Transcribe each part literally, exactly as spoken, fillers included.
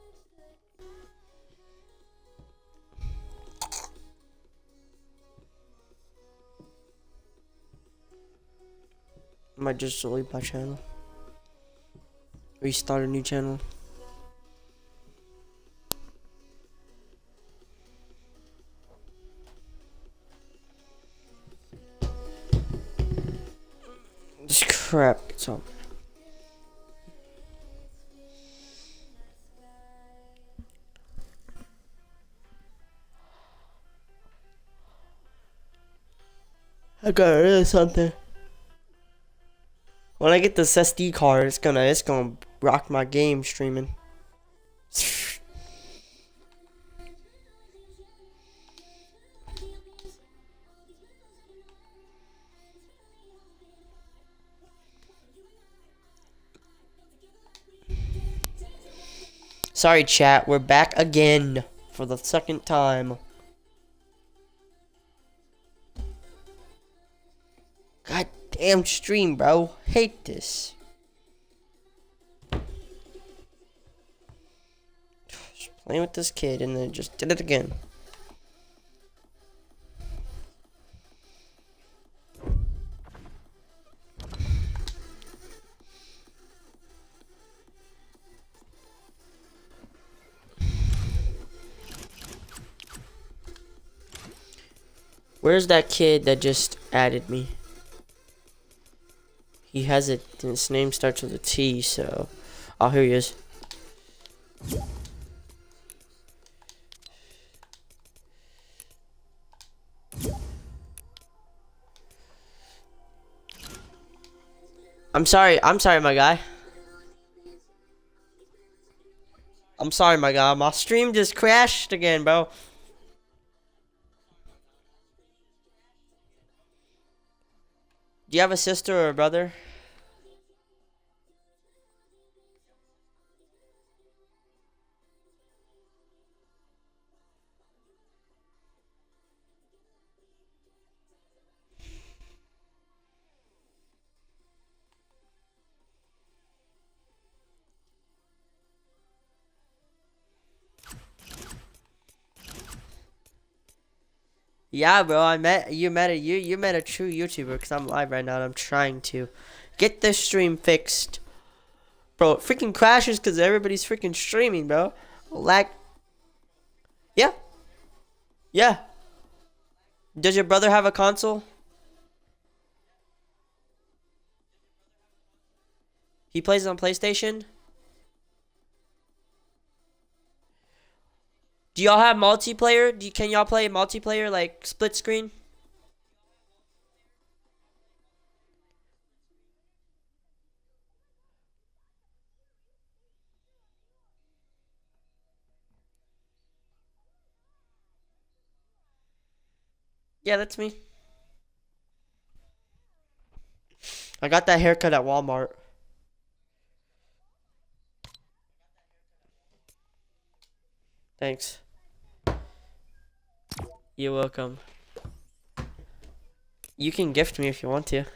I might just delete my channel. Restart a new channel. This crap. It's all. I got rid of something. When I get this S D card, it's gonna it's gonna rock my game streaming. Sorry, chat. We're back again for the second time. God damn stream, bro. Hate this. Just playing with this kid and then just did it again. Where's that kid that just added me? He has it. His name starts with a T, so. Oh, here he is. I'm sorry. I'm sorry, my guy. I'm sorry, my guy. My stream just crashed again, bro. Do you have a sister or a brother? Yeah, bro, I met you met a you you met a true YouTuber because I'm live right now and I'm trying to get this stream fixed. Bro, it freaking crashes because everybody's freaking streaming, bro. Lag. Yeah. Yeah. Does your brother have a console? He plays on PlayStation? Do y'all have multiplayer? Do you, can y'all play multiplayer like split screen? Yeah, that's me. I got that haircut at Walmart. Thanks. You're welcome. You can gift me if you want to.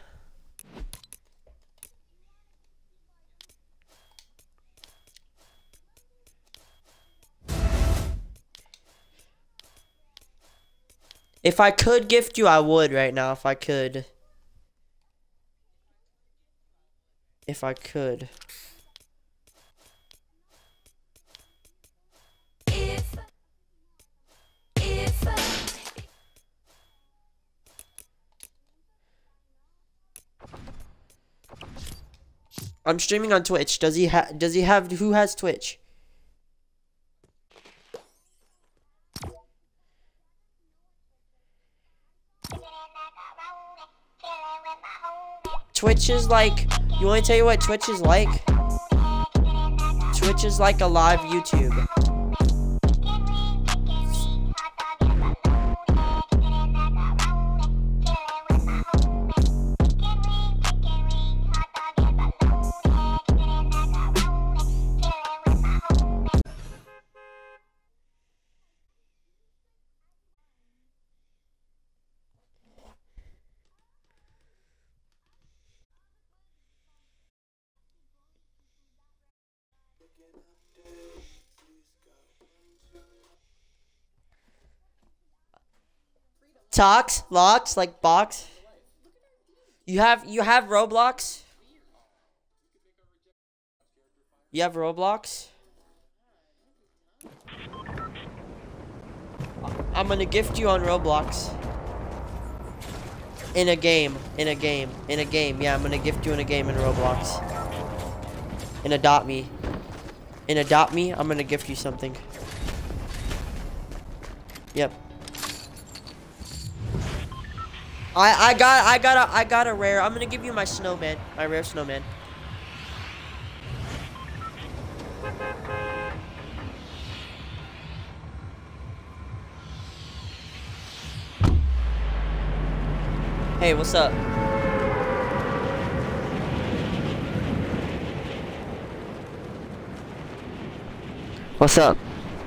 If I could gift you, I would right now. If I could. If I could. If, if, I'm streaming on Twitch. Does he have? Does he have? Who has Twitch? Twitch is like. You want to tell you what Twitch is like? Twitch is like a live YouTube. Talks, locks, like box. You have you have Roblox? You have Roblox? I'm gonna gift you on Roblox. In a game, in a game, in a game. Yeah, I'm gonna gift you in a game in Roblox. In Adopt Me. In Adopt Me, I'm gonna gift you something. Yep. I I got I got a I got a rare. I'm gonna give you my snowman, my rare snowman. Hey, what's up? What's up?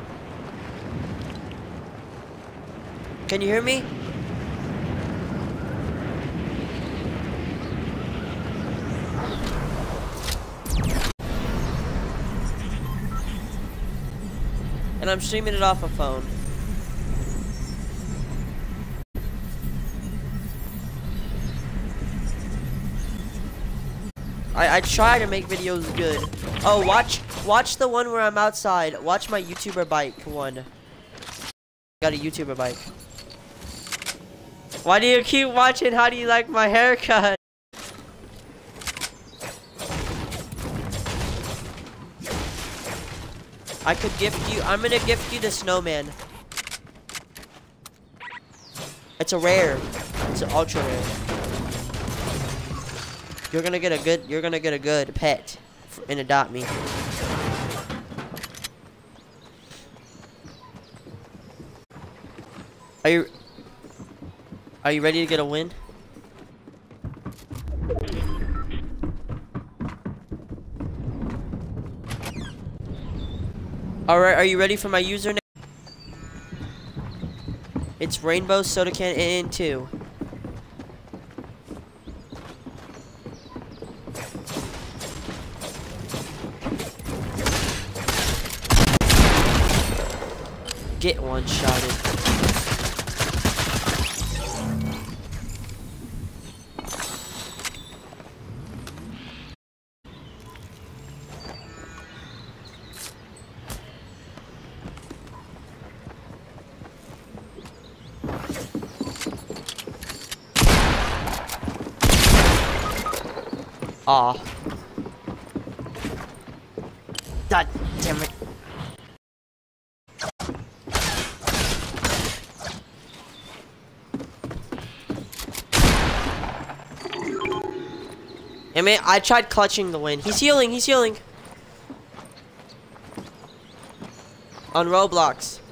Can you hear me? And I'm streaming it off a phone. I, I try to make videos good. Oh, watch watch the one where I'm outside. Watch my YouTuber bike one. Got a YouTuber bike. Why do you keep watching? How do you like my haircut? I could gift you. I'm gonna gift you the snowman. It's a rare. It's an ultra rare. You're gonna get a good. You're gonna get a good pet for, and Adopt Me. Are you? Are you ready to get a win? Alright, are you ready for my username? It's Rainbow Soda Can N two. Get one shotted. Aw. God damn it. I mean, I tried clutching the win. He's healing, he's healing. On Roblox.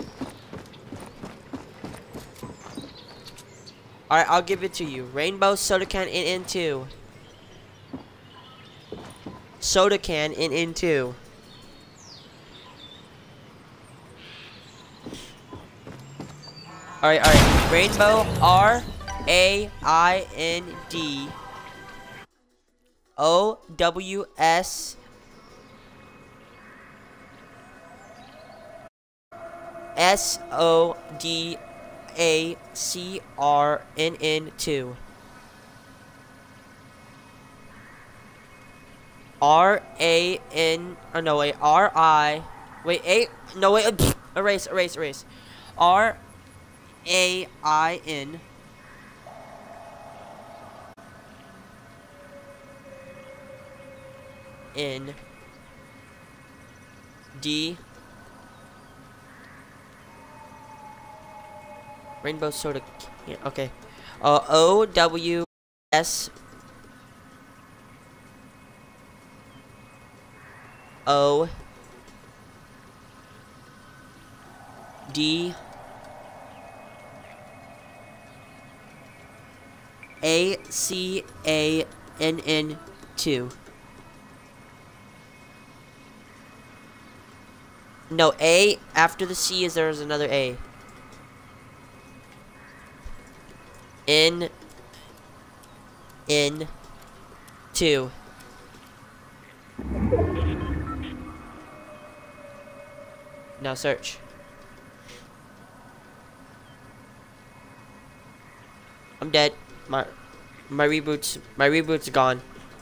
Alright, I'll give it to you. Rainbow Soda Can N N two. Soda Can N N two. Alright, alright. Rainbow R A I N D O W S S O D A C R N N two. R A N, oh no wait, R I, wait, A, no wait, uh, erase, erase, erase. R A I N N D Rainbow Soda Can, okay. Uh, O W S O D A C A N N two. No, A after the C is there's another A. N N two. Now search. I'm dead. My my reboot's my reboot's gone.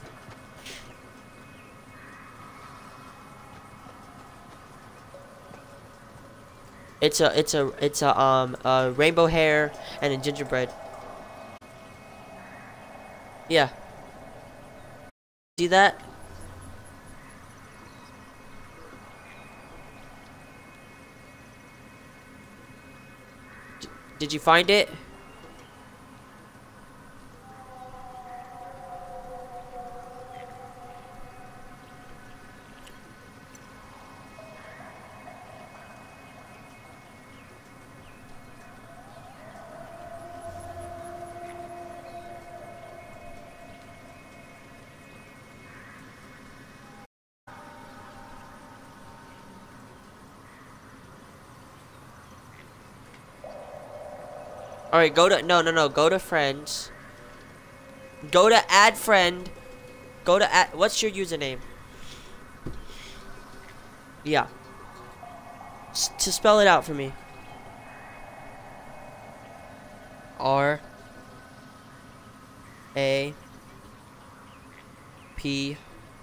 It's a it's a it's a um a rainbow hair and a gingerbread. Yeah. See that? D did you find it? All right, go to no no no go to friends. Go to add friend. Go to add. What's your username? Yeah. S to spell it out for me. R A P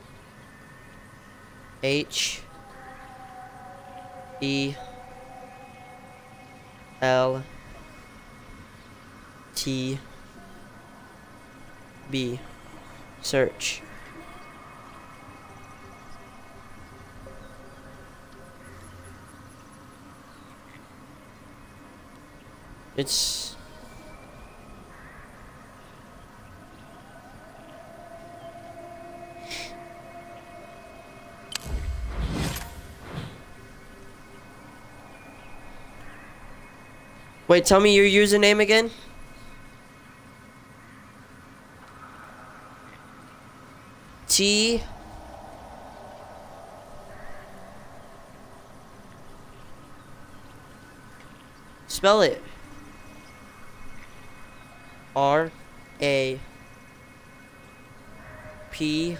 H E L T B. Search. It's Wait, tell me your username again. T Spell it. R A P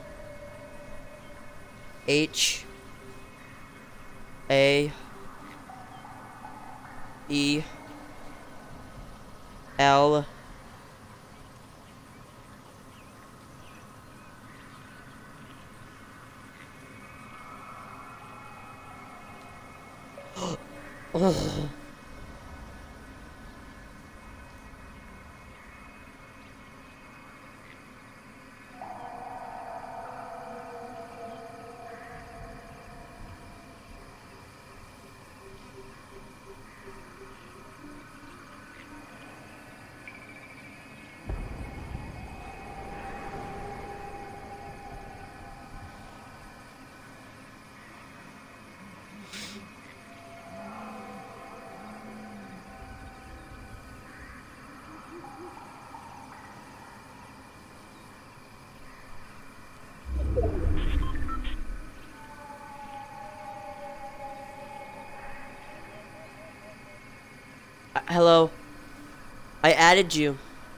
H A E L Oh. Uh, hello. I added you.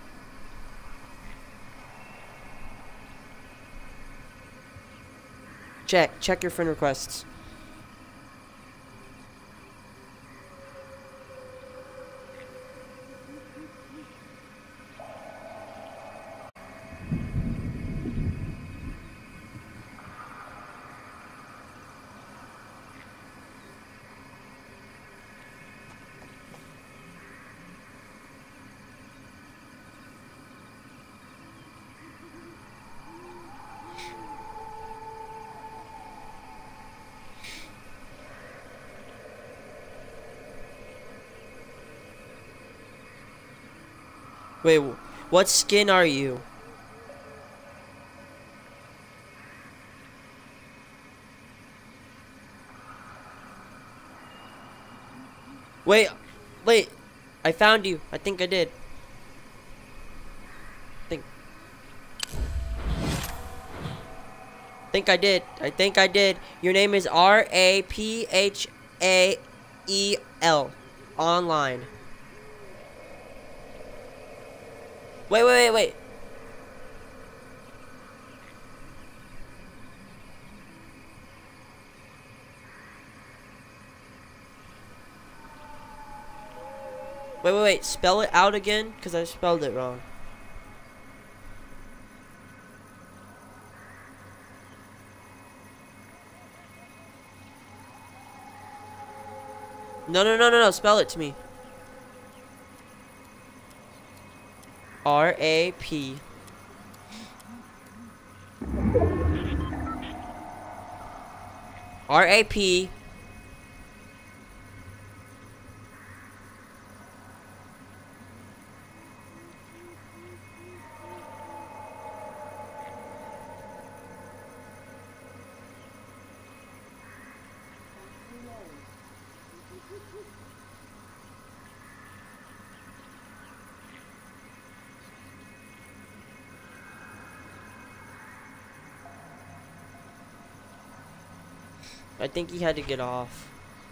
Check. Check your friend requests. Wait, what skin are you? Wait, wait. I found you. I think I did. I think. think I did. I think I did. Your name is R A P H A E L. Online. Wait, wait, wait, wait. Wait, wait, wait. Spell it out again, because I spelled it wrong. No, no, no, no, no. Spell it to me. R A P. R A P. I think he had to get off.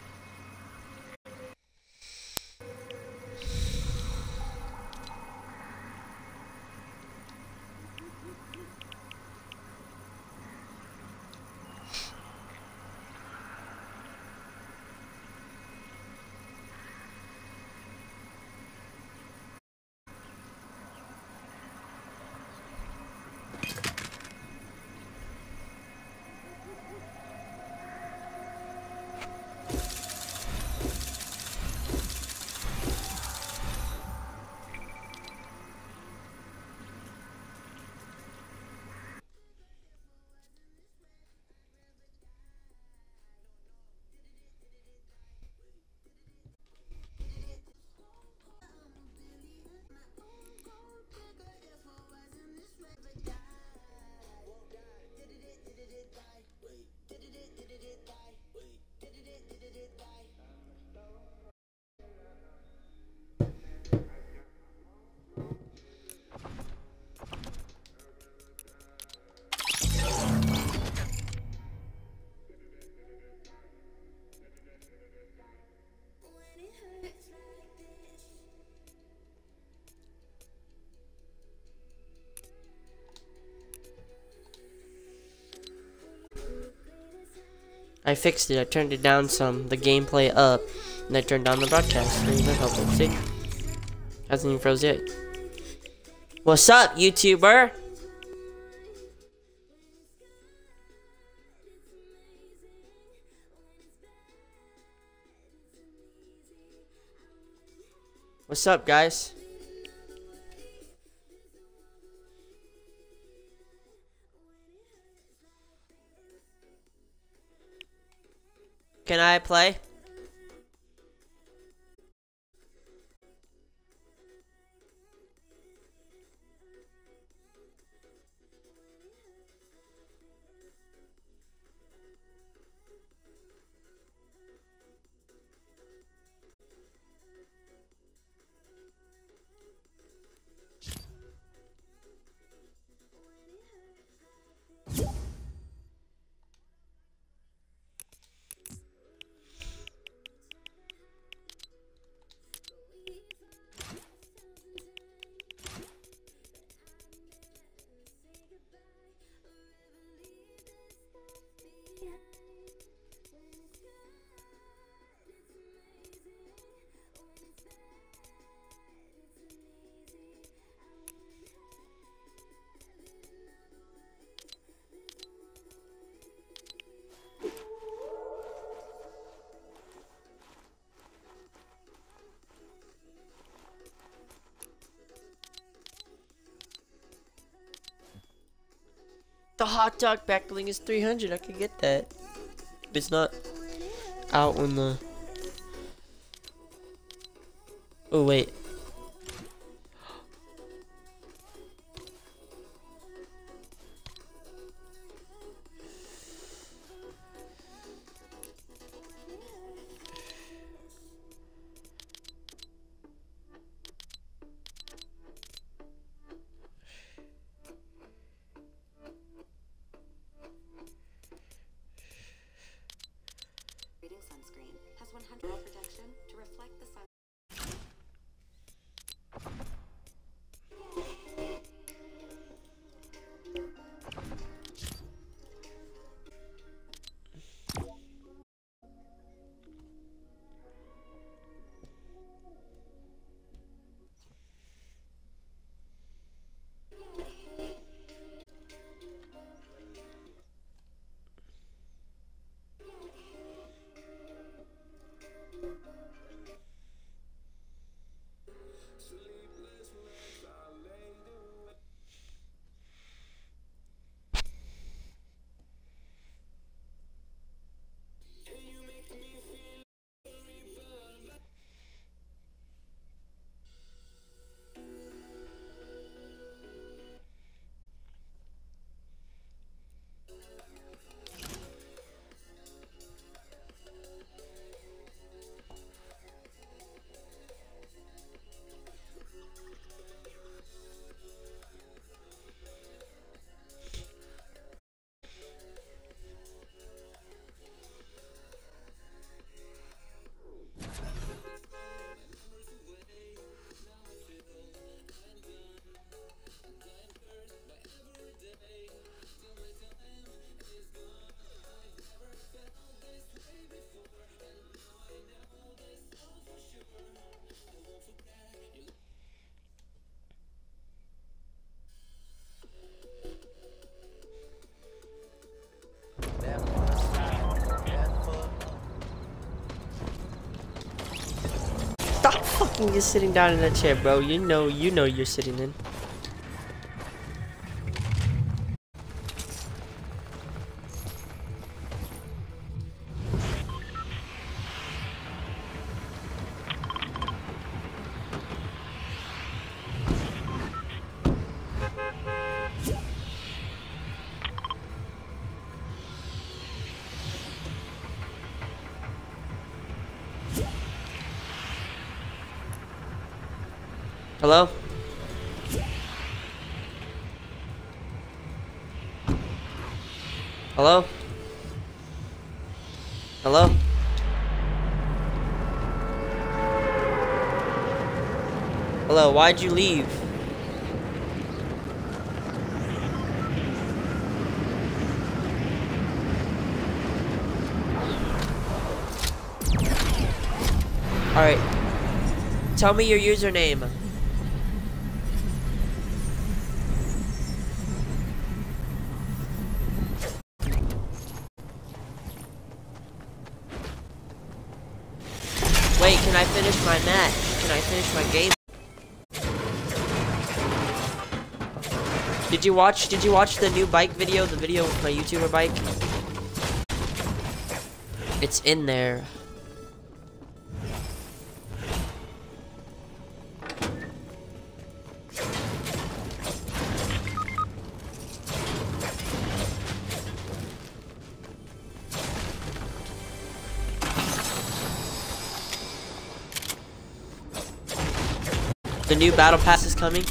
I fixed it. I turned it down some, the gameplay up, and I turned down the broadcast. Didn't even help it. See? Hasn't even froze yet. What's up, YouTuber? What's up, guys? Can I play? The hot dog backlink is three hundred. I could get that. It's not out when the... Oh, wait. Sunscreen has one hundred protection to reflect the sun. stop fucking just sitting down in that chair, bro. You know, you know you're sitting in. Hello? Hello? Hello? Hello, why'd you leave? Alright. Tell me your username. Wait, can I finish my match? Can I finish my game? Did you watch, did you watch the new bike video? The video with my YouTuber bike? It's in there. The new battle pass is coming.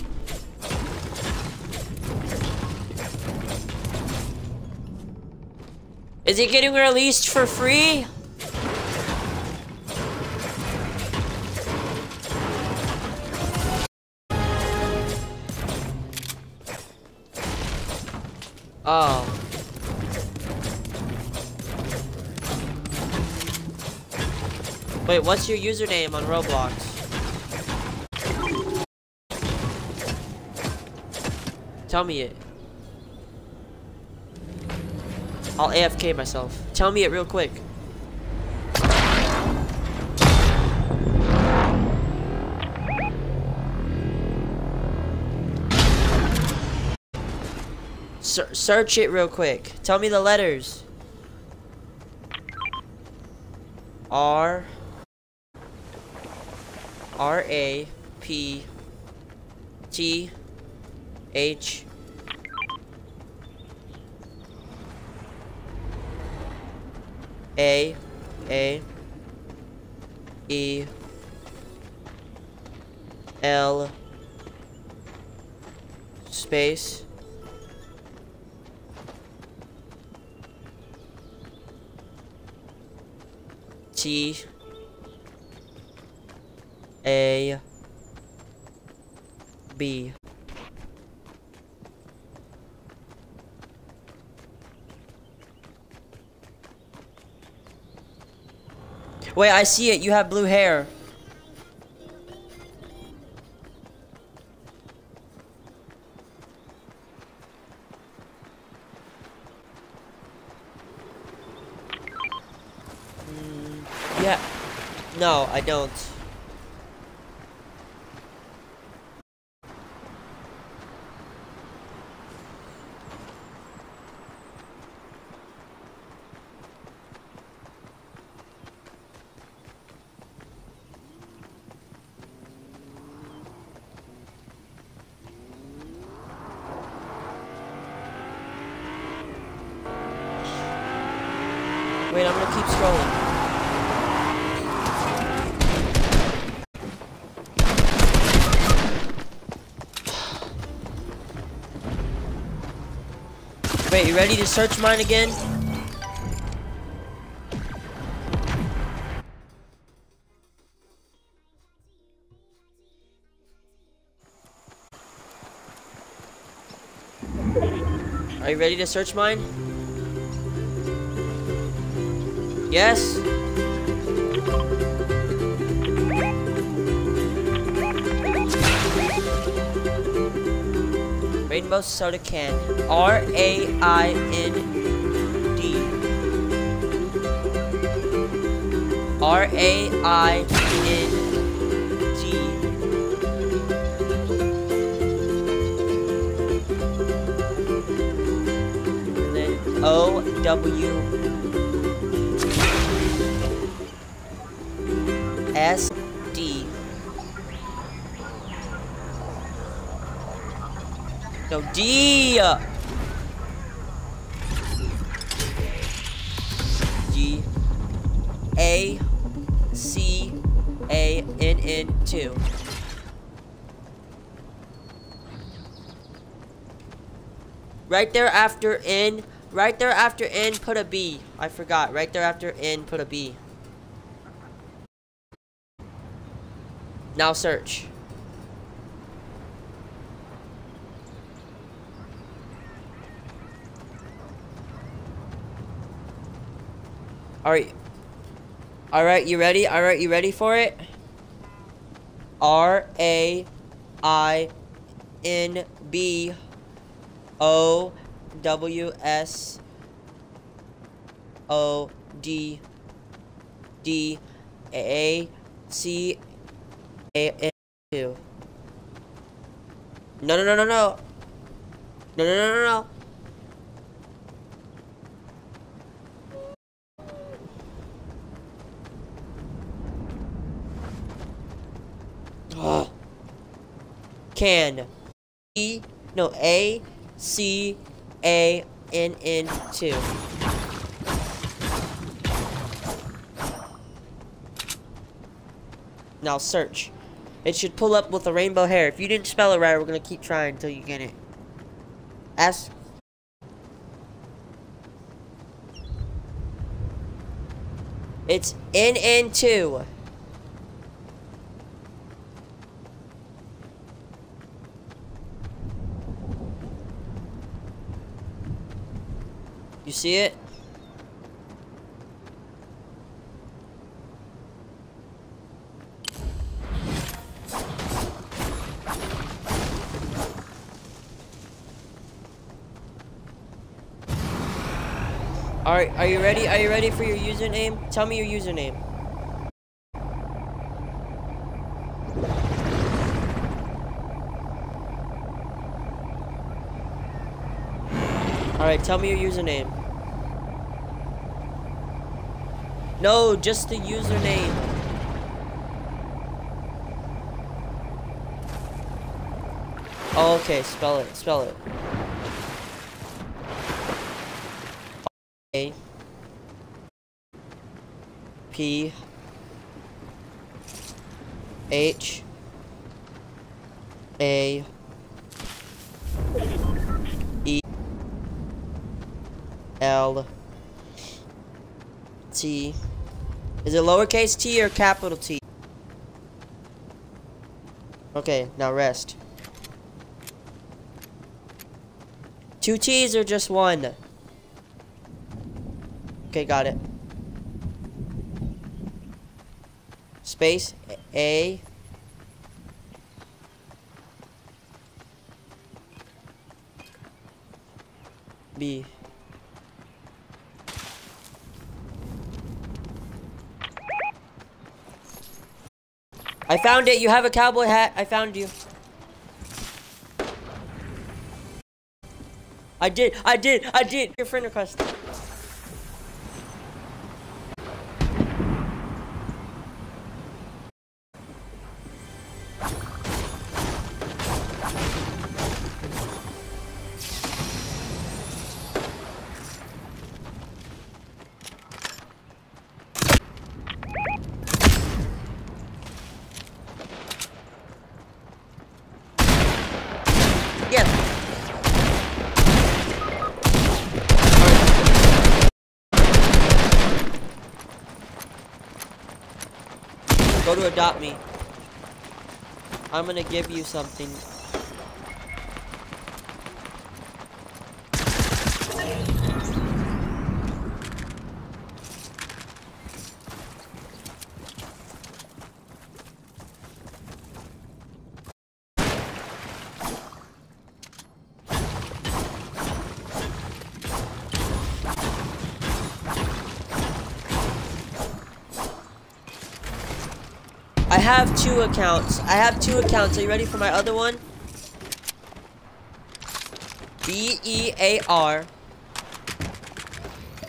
Is it getting released for free? Oh. Wait, what's your username on Roblox? Tell me it. I'll A F K myself. Tell me it real quick. Ser- search it real quick. Tell me the letters. R R A P T H A A E L space T A B. Wait, I see it. You have blue hair. Mm, yeah. No, I don't. Wait, I'm gonna keep scrolling. Wait, you ready to search mine again? Are you ready to search mine? Yes? Rainbow soda can. R A I N D. R A I N W S D. No, D. G A C A N N two. Right there after N, right there after N, put a B. I forgot. Right there after N, put a B. Now search. Alright. Alright, you ready? Alright, you ready for it? R A I N B O W S O D D A C A N two. No, no, no, no, no. No, no, no, no, no. Oh. Can. E, no, A, C, A, N, N, two. Now search. It should pull up with a rainbow hair. If you didn't spell it right, we're gonna keep trying until you get it. S. It's N N two. You see it? Alright, are you ready? Are you ready for your username? Tell me your username. Alright, tell me your username. No, just the username. Oh, okay, spell it, spell it. A P H A E L T. Is it lowercase t or capital T? Okay, now rest. Two T's or just one? Okay, got it. Space A B. I found it. You have a cowboy hat. I found you. I did. I did. I did. Your friend request. Yes. Go to adopt me. I'm gonna give you something. I have two accounts. I have two accounts. Are you ready for my other one? B E A R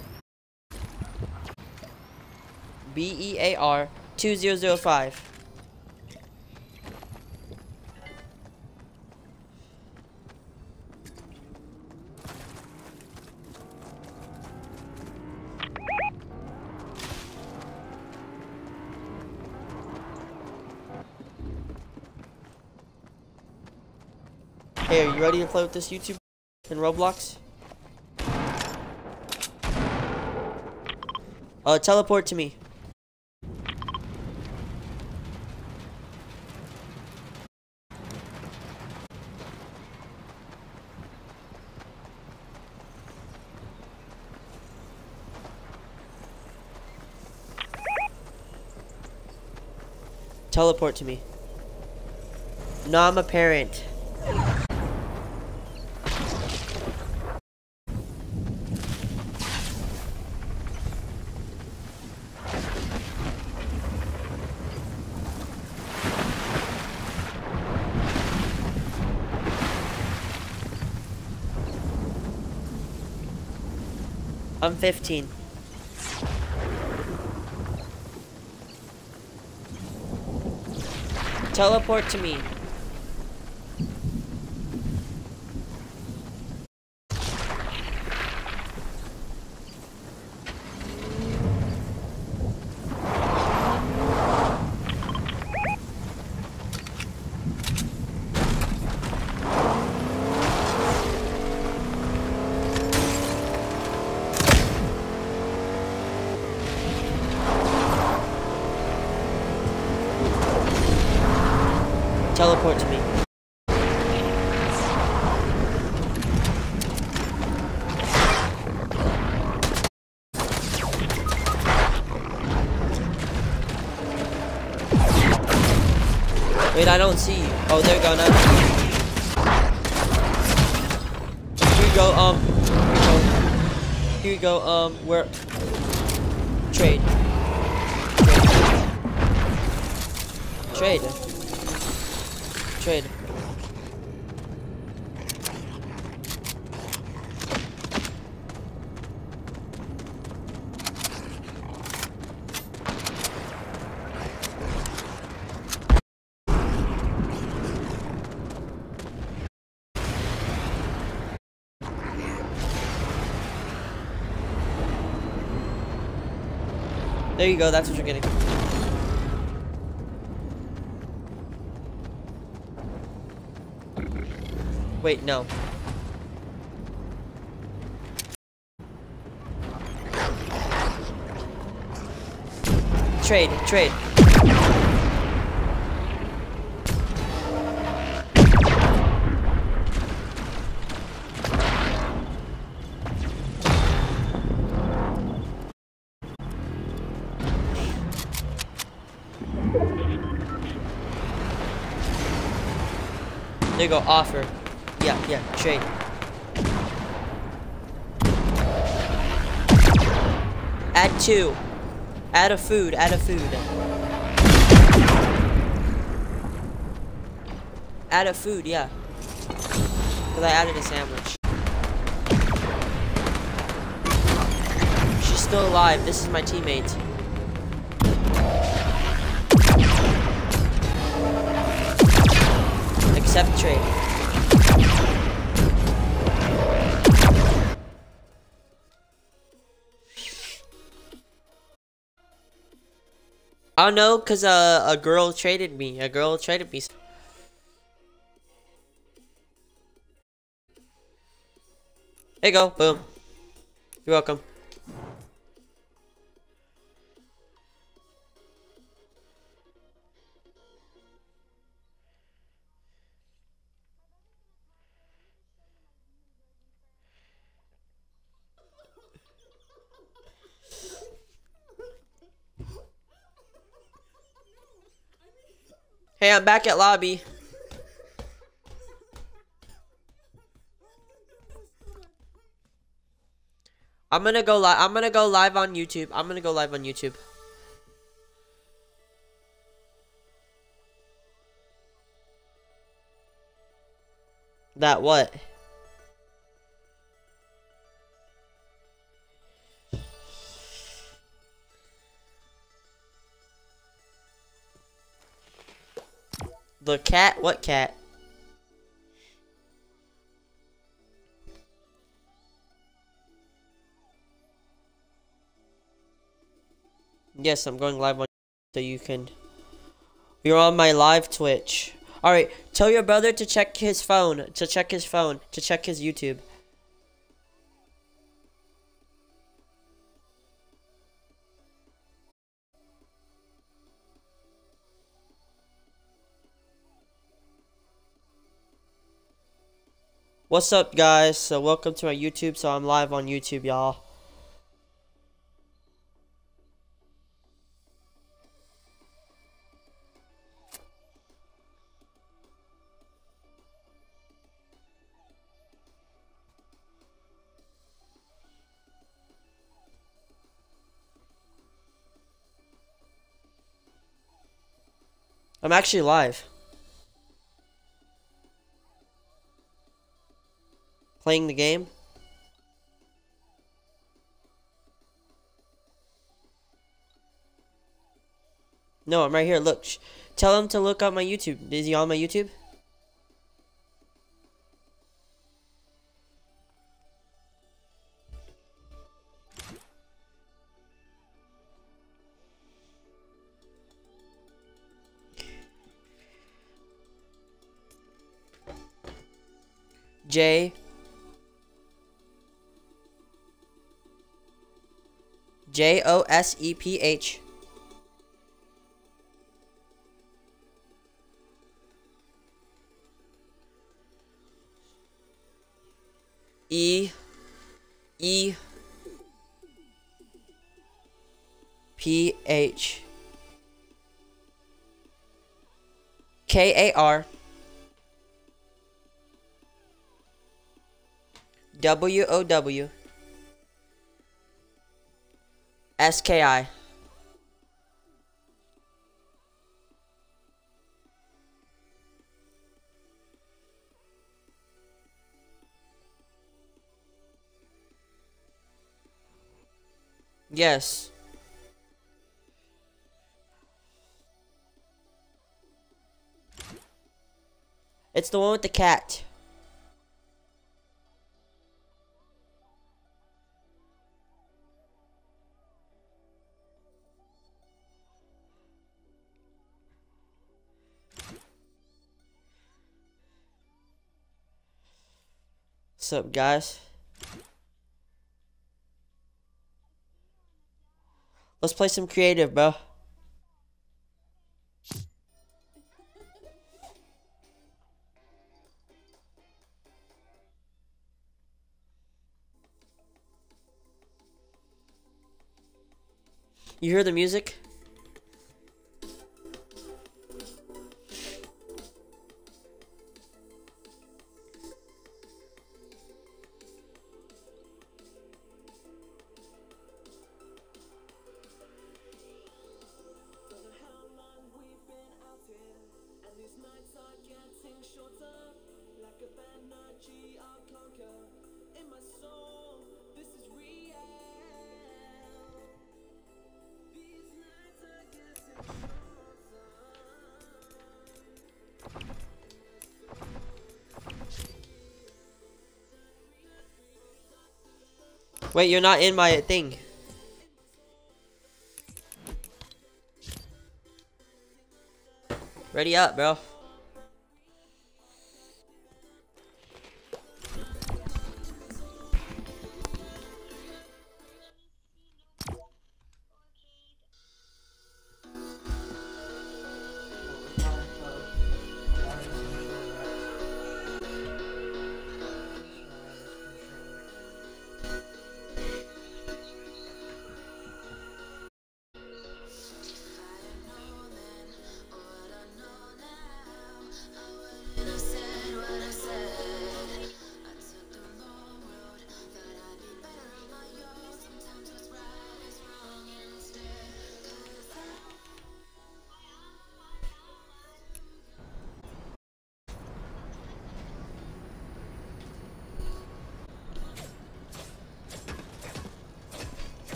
B E A R two zero zero five. Hey, are you ready to play with this YouTube in Roblox? Uh, teleport to me. Teleport to me. No, I'm a parent. I'm fifteen. Teleport to me. Teleport to me. Wait, I don't see you. Oh, there you go now. Here you go, um, here you go. Here you go, um, where? Trade. Trade. Trade. Trade. There you go, that's what you're getting. Wait, no. Trade, trade. There you go, offer. Yeah, yeah, trade. Add two. Add a food, add a food. Add a food, yeah. Because I added a sandwich. She's still alive. This is my teammate. Accept trade. Oh no, cause uh, a girl traded me. A girl traded me. There you go. Boom. You're welcome. Hey, I'm back at lobby. I'm gonna go live. I'm gonna go live on YouTube. I'm gonna go live on YouTube. That what? The cat? What cat? Yes, I'm going live on so you can. You're on my live Twitch. Alright, tell your brother to check his phone. To check his phone. To check his YouTube. What's up, guys? So welcome to my YouTube. So I'm live on YouTube, y'all. I'm actually live. Playing the game. No, I'm right here. Look. Tell him to look up my YouTube. Is he on my YouTube? J J O S E P H E E P H K A R W O W S K I. Yes. It's the one with the cat. What's up, guys? Let's play some creative, bro. You hear the music? Wait, you're not in my thing. Ready up, bro.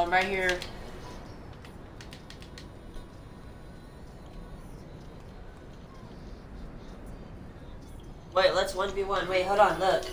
I'm right here. Wait, let's one v one. Wait, hold on, look.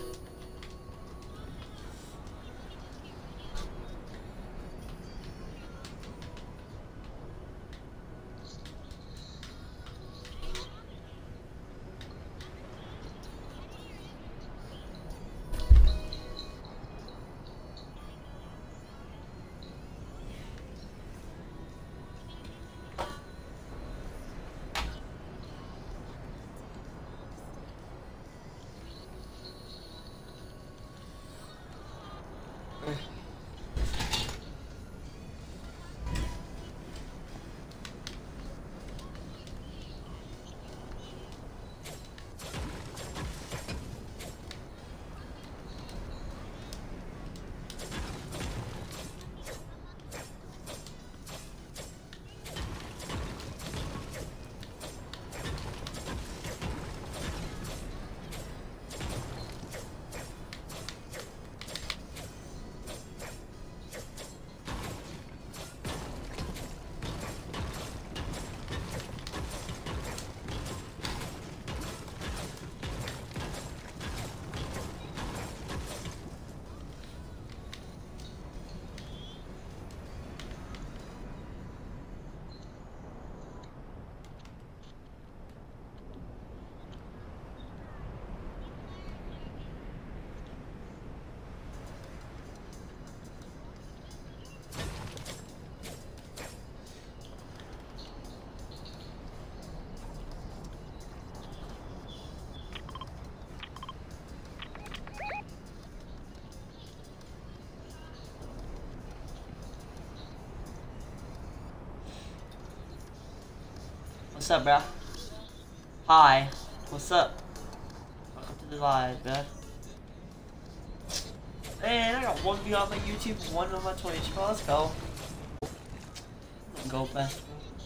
What's up, bro? Hi. What's up? Welcome to the live, bro. Man, I got one view on my YouTube, one on my Twitch. Well, let's go. Go best.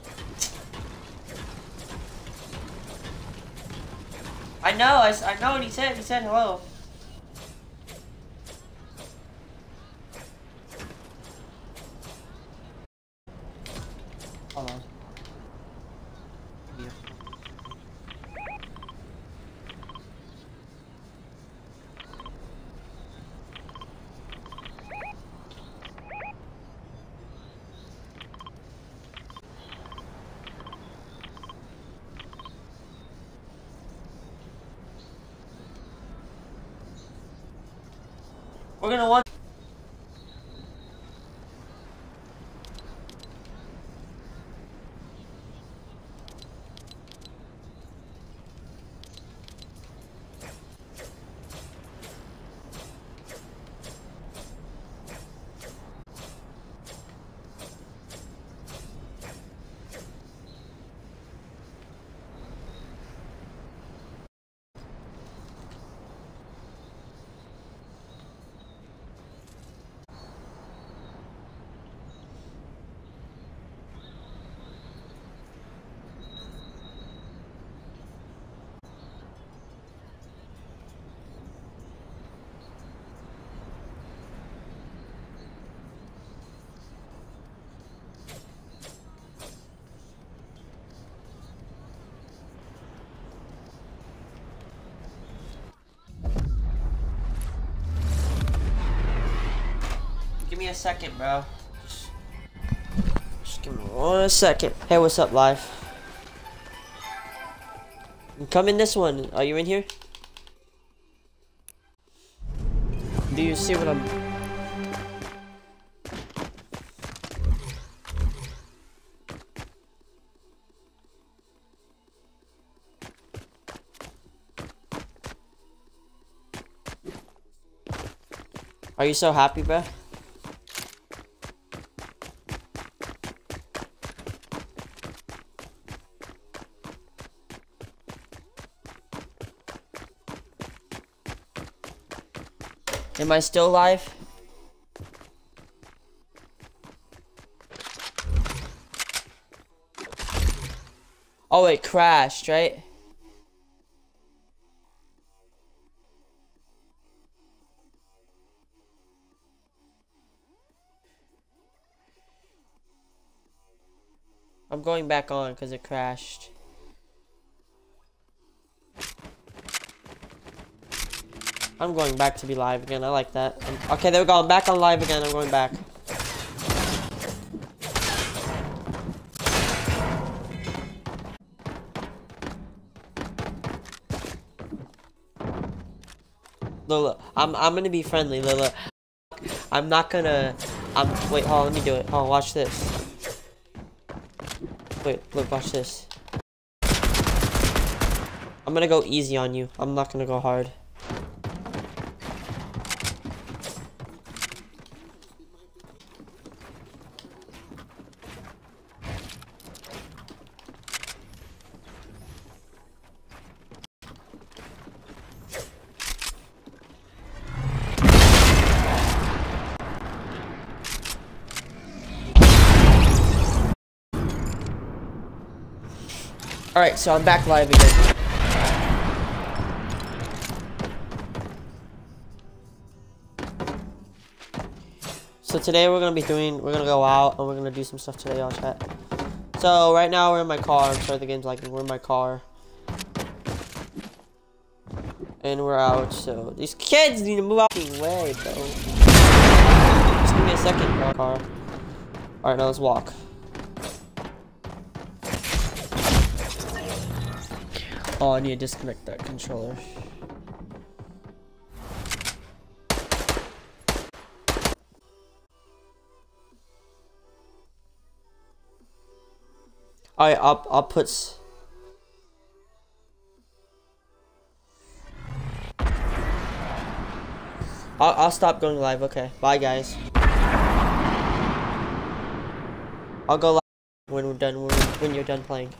I know. I, I know what he said. He said hello. Hold on. We're gonna watch. Give me a second, bro. Just, just give me one second. Hey, what's up, live? Come in this one. Are you in here? Do you see what I'm... Are you so happy, bro? Am I still live? Oh, it crashed, right? I'm going back on because it crashed. I'm going back to be live again. I like that. I'm, okay, there we go. I'm back on live again. I'm going back. Lola, I'm I'm gonna be friendly, Lola. I'm not gonna. I'm wait. Hold on. Let me do it. Hold on. Watch this. Wait. Look. Watch this. I'm gonna go easy on you. I'm not gonna go hard. Alright, so I'm back live again. So today we're gonna be doing, we're gonna go out and we're gonna do some stuff today, y'all chat. So right now we're in my car. I'm sorry the game's lagging. We're in my car. And we're out, so these kids need to move out of the way, bro. Just give me a second, bro. Car. Alright, now let's walk. Oh, I need to disconnect that controller. Alright, I'll, I'll put... S I'll, I'll stop going live, okay. Bye, guys. I'll go live when we're done, when, when you're done playing.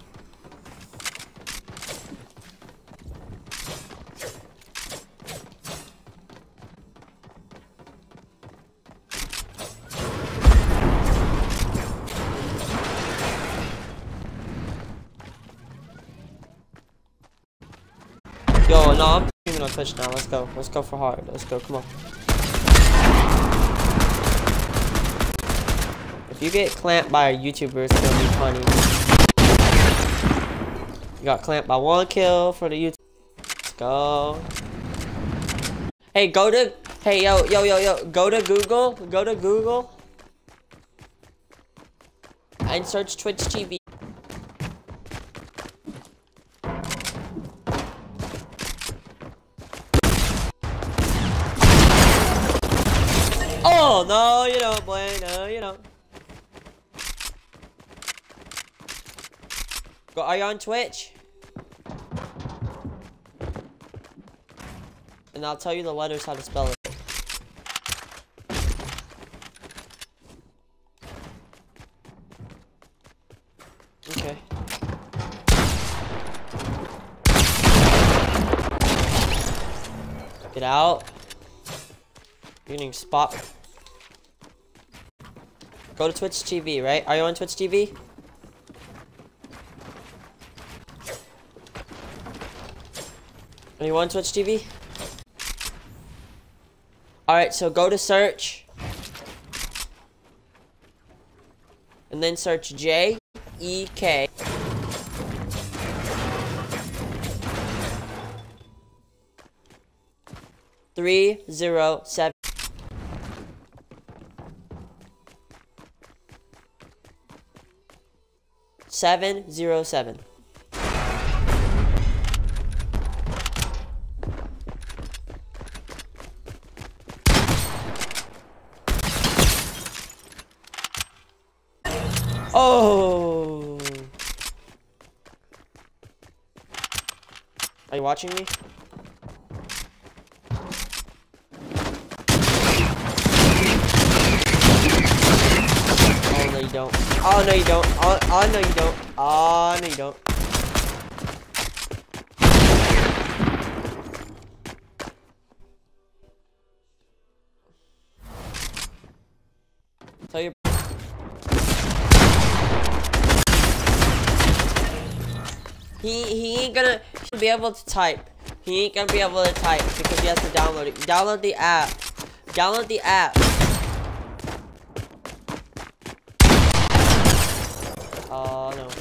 Yo, no, I'm streaming on Twitch now. Let's go. Let's go for hard. Let's go. Come on. If you get clamped by a YouTuber, it's gonna be funny. You got clamped by one kill for the YouTube. Let's go. Hey, go to. Hey, yo, yo, yo, yo. Go to Google. Go to Google. And search Twitch T V. Oh, no, you don't, boy. No, you don't. Go, are you on Twitch? And I'll tell you the letters how to spell it. Okay. Get out. You're getting spot. Go to Twitch T V, right? Are you on Twitch T V? Are you on Twitch T V? Alright, so go to search. And then search J E K. Three zero seven. Seven zero seven. Oh! Are you watching me? Oh no you don't. Oh no you don't. Oh, oh no you don't. Oh no you don't. Tell your He he ain't gonna be able to type. He ain't gonna be able to type because he has to download it. Download the app. Download the app. Oh no.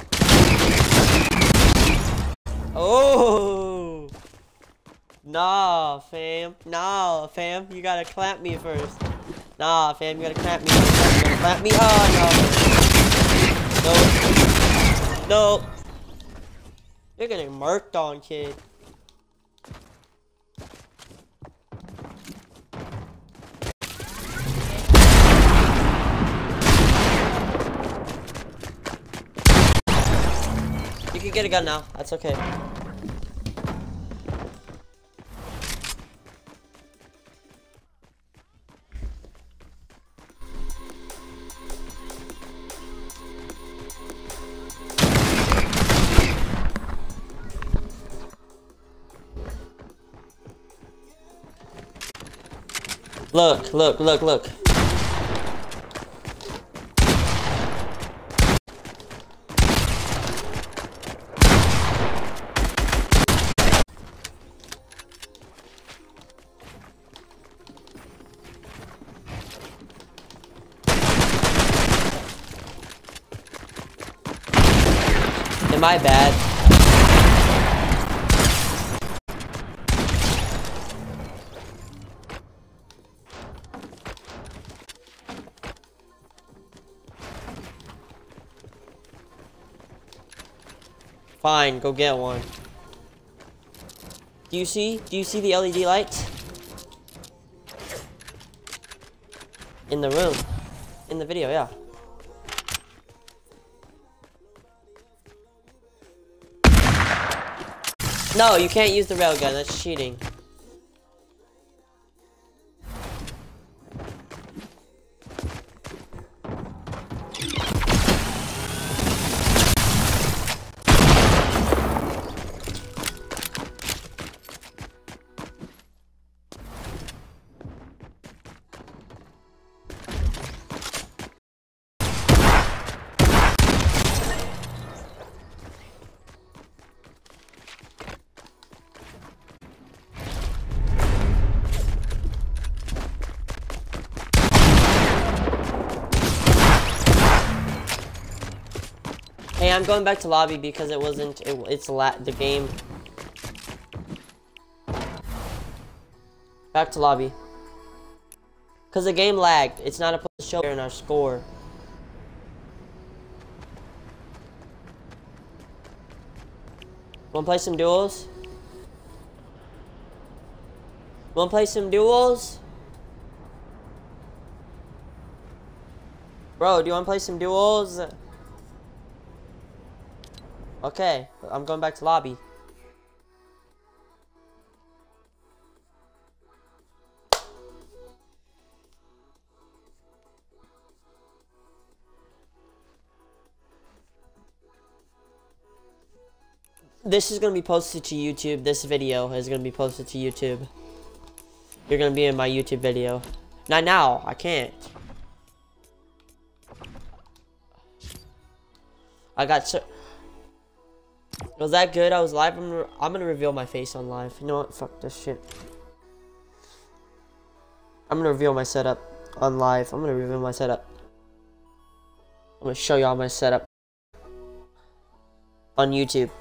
Oh! Nah, fam. Nah, fam. You gotta clap me first. Nah, fam. You gotta clap me first. You gotta clap me. Oh, no. No. No. You're getting murked on, kid. You can get a gun now. That's okay. Look, look, look, look. Am I bad? Fine, go get one. Do you see? Do you see the L E D lights? In the room. In the video, yeah. No, you can't use the railgun. That's cheating. Hey, I'm going back to lobby because it wasn't. It, it's la the game. Back to lobby. Because the game lagged. It's not a place to show in our score. Wanna play some duels? Wanna play some duels? Bro, do you wanna play some duels? Okay, I'm going back to lobby. This is going to be posted to YouTube. This video is going to be posted to YouTube. You're going to be in my YouTube video. Not now. I can't. I got so... Was that good? I was live. I'm gonna, I'm gonna reveal my face on live. You know what? Fuck this shit. I'm gonna reveal my setup on live. I'm gonna reveal my setup. I'm gonna show y'all my setup on YouTube.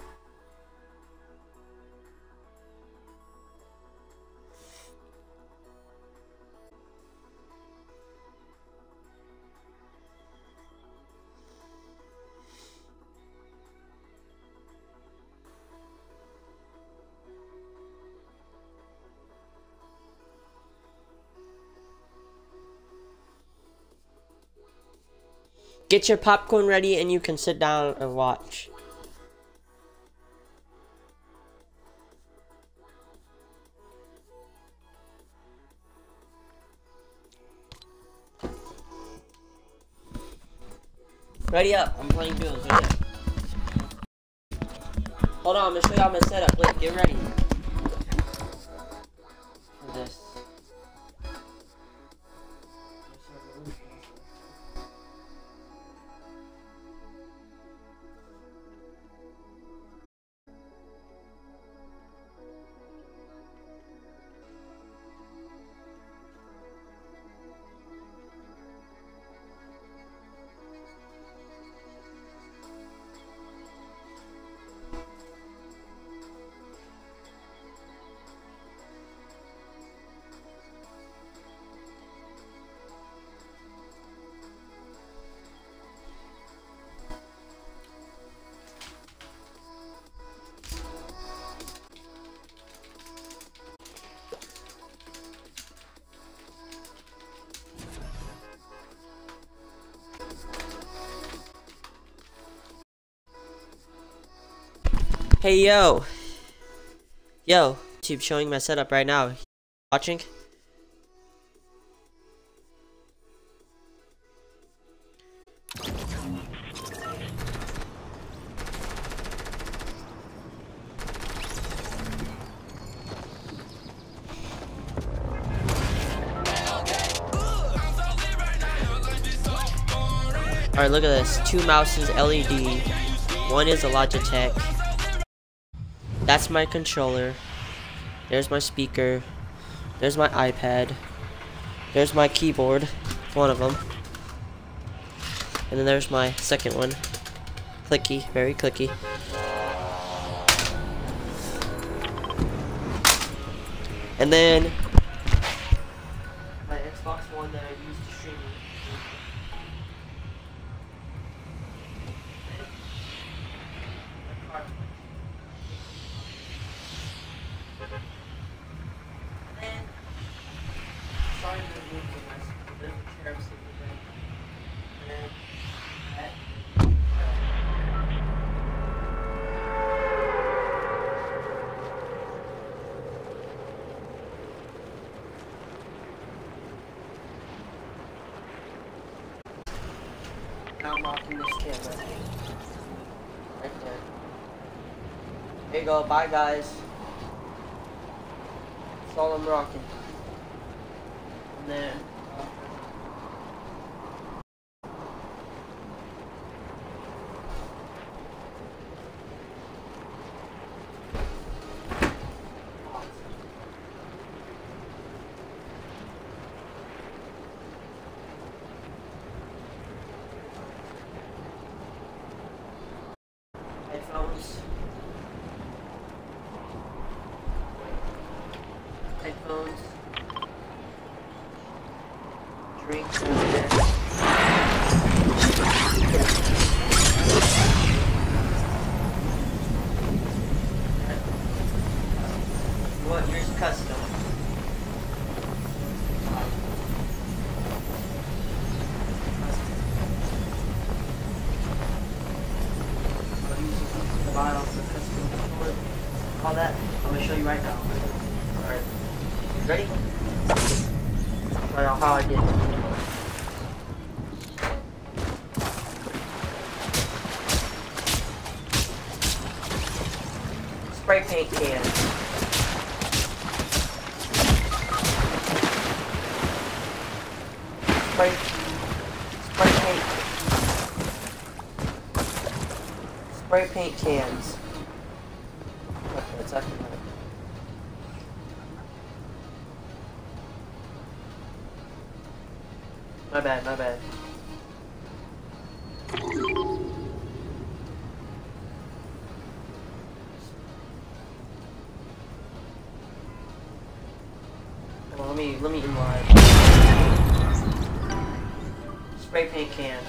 Get your popcorn ready and you can sit down and watch. Ready up. I'm playing duels. Ready up. Hold on, I'm gonna show y'all my setup. Wait, get ready. For this. Hey yo, yo, YouTube showing my setup right now. Watching? Alright, look at this. Two mouses, L E D. One is a Logitech. That's my controller. There's my speaker. There's my iPad. There's my keyboard. One of them. And then there's my second one. Clicky, very clicky. And then my Xbox One that I use to stream. Now I'm locking this camera. Right there. There you go. Bye, guys. That's all I'm rocking. And then. Headphones. Headphones. Drinks over there. What? Yours custom. All that, I'm gonna show you right now. Alright. Ready? Right now, how I did it. Spray paint can. Spray, spray paint. Spray paint cans. Okay, it's actually right. My bad, my bad. Well, let me let me in live. Spray paint cans.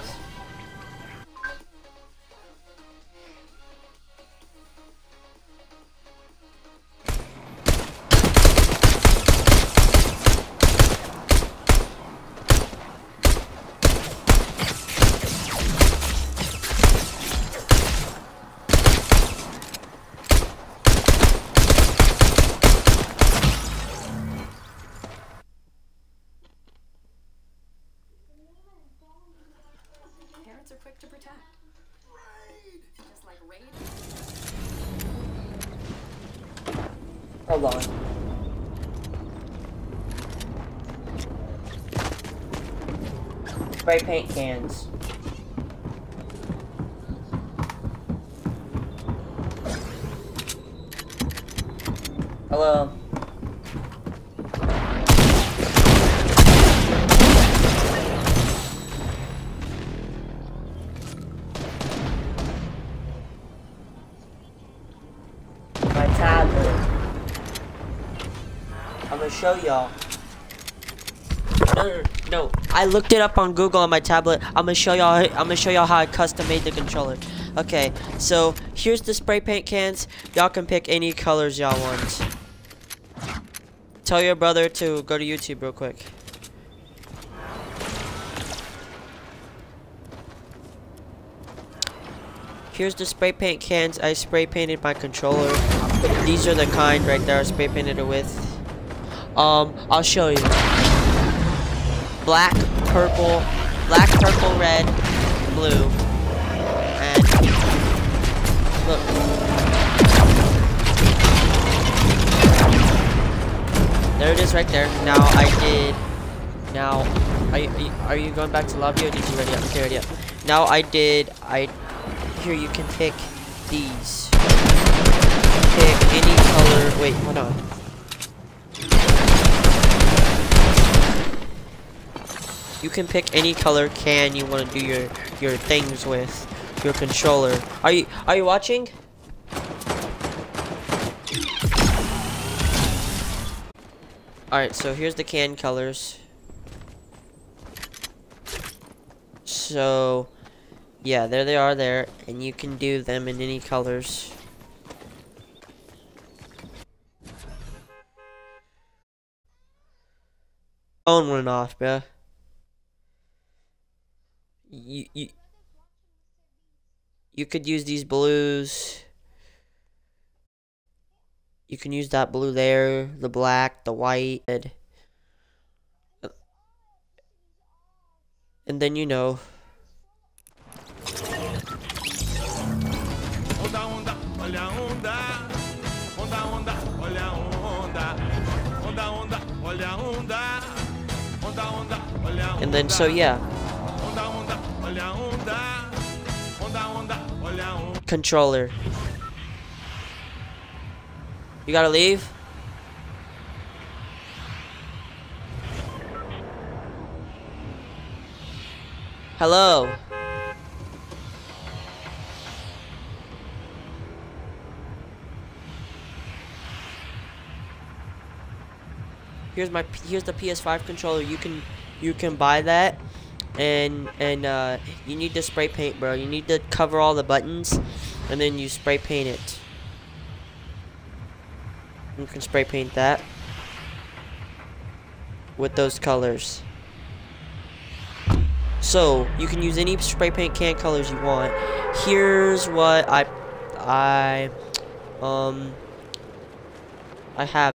Parents are quick to protect. Raid! Just like raid. Hold on. Spray paint cans. Hello. My tablet. I'm gonna show y'all. No, no, no, I looked it up on Google on my tablet. I'm gonna show y'all. I'm gonna show y'all how I custom made the controller. Okay, so here's the spray paint cans. Y'all can pick any colors y'all want. Tell your brother to go to YouTube real quick. Here's the spray paint cans. I spray painted my controller. These are the kind right there I spray painted it with. Um, I'll show you. Black, purple, black, purple, red, blue, and look. There it is right there. Now I did. Now, are you, are you going back to lobby or did you ready up? Okay, ready up. Now I did. I here you can pick these. Pick any color. Wait, hold on. You can pick any color can you want to do your your things with your controller. Are you are you watching? Alright, so here's the can colors. So, yeah, there they are there, and you can do them in any colors. Phone went off, bruh. You, you, you could use these blues. You can use that blue there, the black, the white, and then you know. And then so yeah. Controller. You gotta leave? Hello? Here's my here's the P S five controller. You can you can buy that, and and uh, you need to spray paint, bro. You need to cover all the buttons, and then you spray paint it. You can spray paint that with those colors. So you can use any spray paint can colors you want. Here's what I I um I have.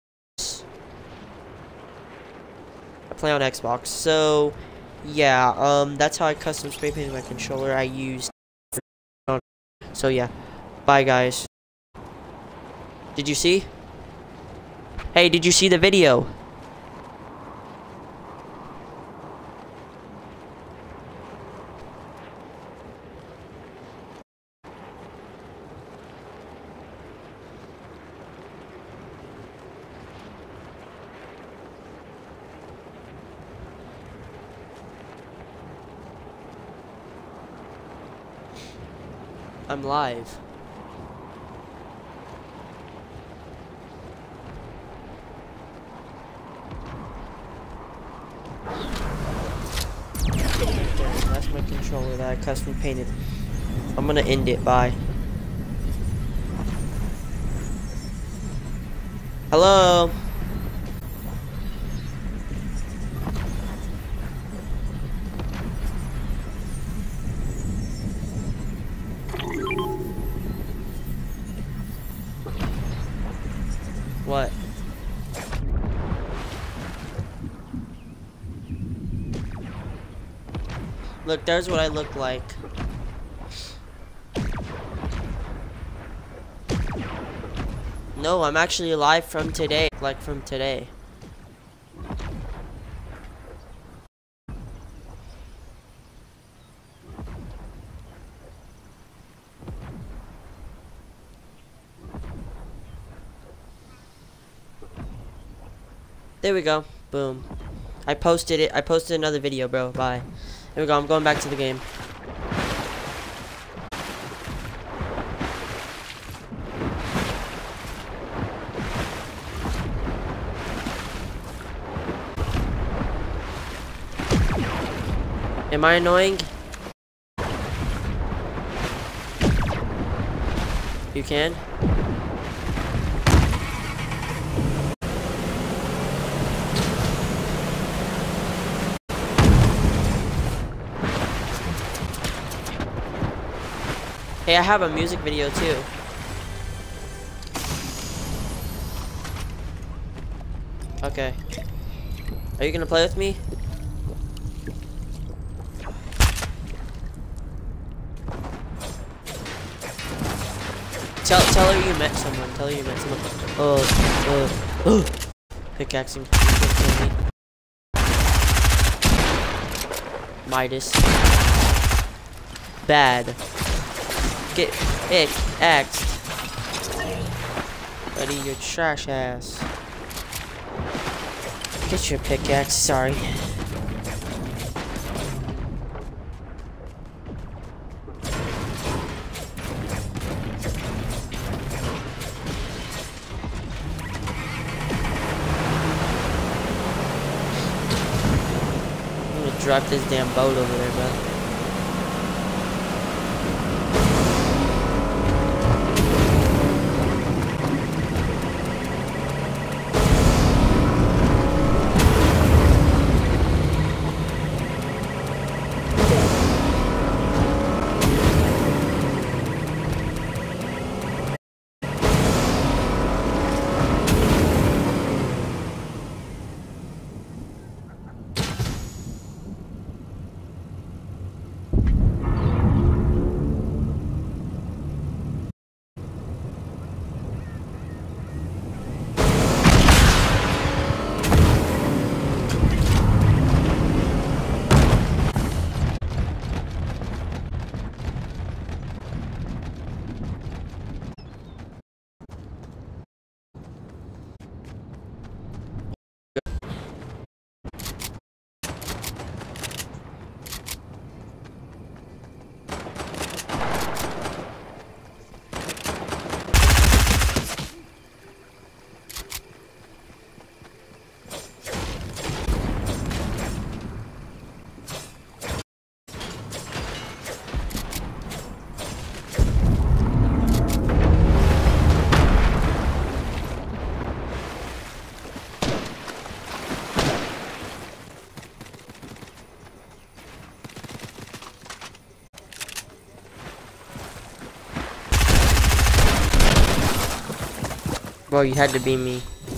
I play on Xbox. So yeah, um that's how I custom spray painted my controller. I used. So yeah, bye guys. Did you see? Hey, did you see the video? I'm live. That's my controller that I custom painted. I'm gonna end it. Bye. Hello? What? Look, there's what I look like. No, I'm actually live from today, like from today. There we go. Boom. I posted it. I posted another video, bro. Bye. There we go. I'm going back to the game. Am I annoying? You can? Hey, I have a music video too. Okay. Are you gonna play with me? Tell tell her you met someone. Tell her you met someone. Oh, oh, oh. Pickaxing. Midas. Bad. Get pickaxed. Buddy, your trash ass. Get your pickaxe, sorry. I'm gonna drop this damn boat over there, bro. Bro, you had to be me.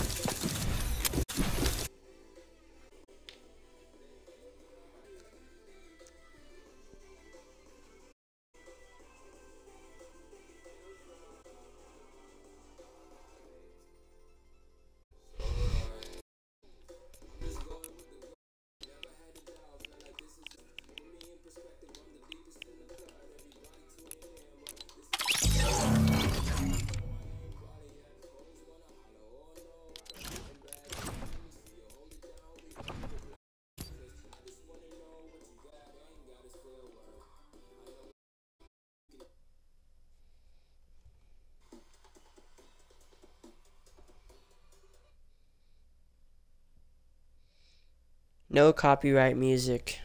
No copyright music.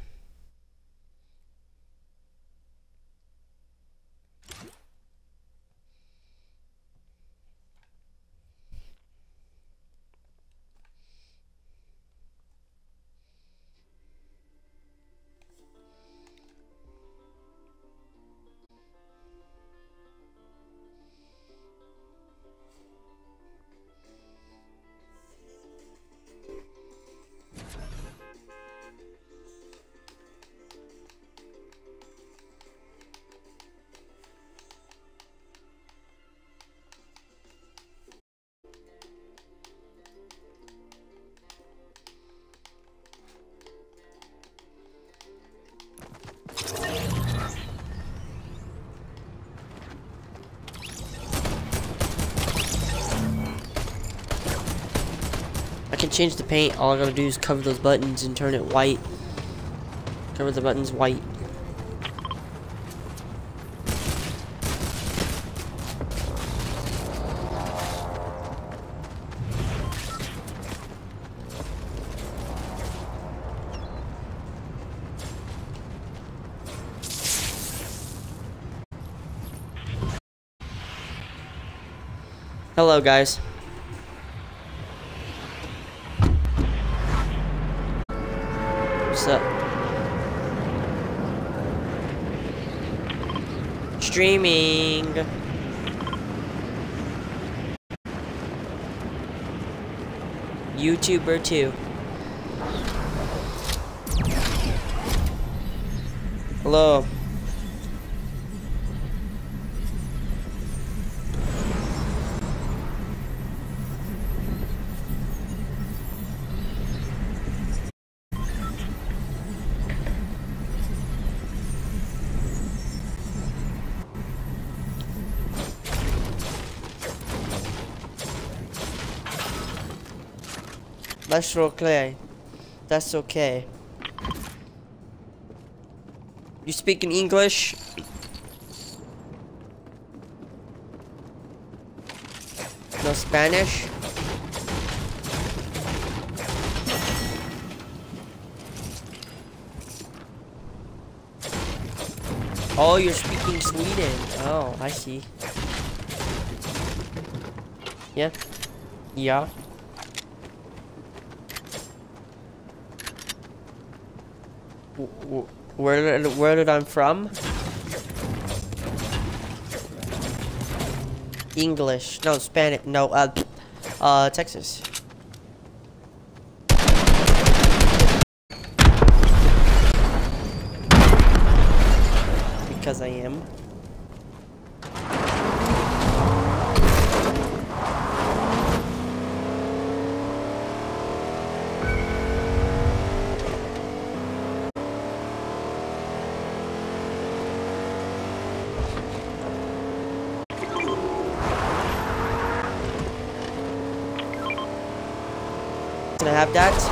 I can change the paint. All I gotta do is cover those buttons and turn it white. Cover the buttons white. Hello, guys. What's up? Streaming. YouTuber too. Hello. That's okay. That's okay. You speak in English? No Spanish? Oh, you're speaking Sweden. Oh, I see. Yeah. Yeah. Where did, where did I'm from? English. No, Spanish. No, uh, uh, Texas. Because I am. Can I have that?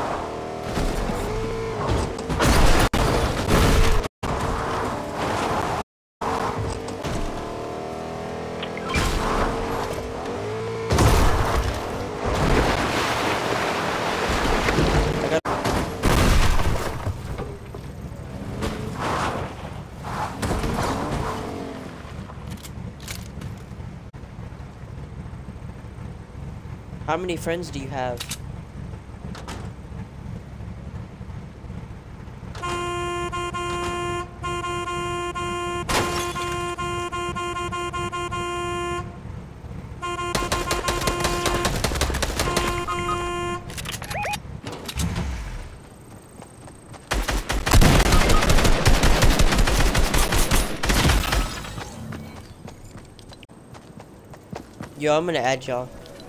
I got How many friends do you have? Yo, I'm gonna add y'all.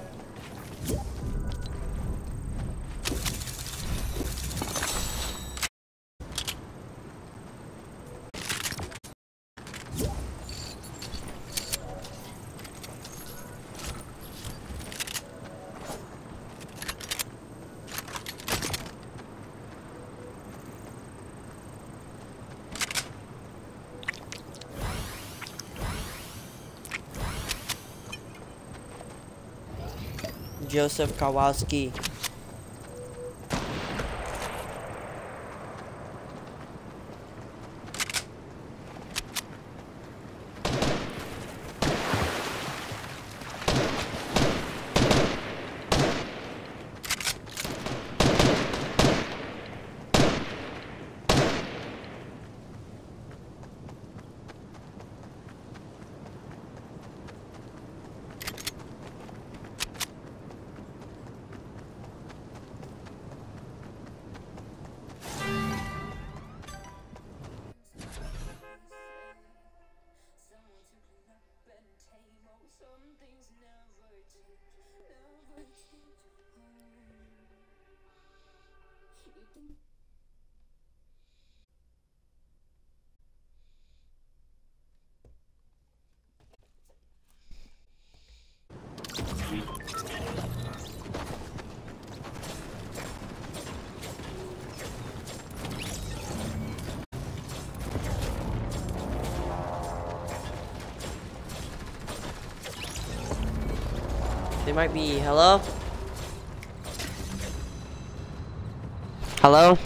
Joseph Kowalski. They might be. Hello? Hello?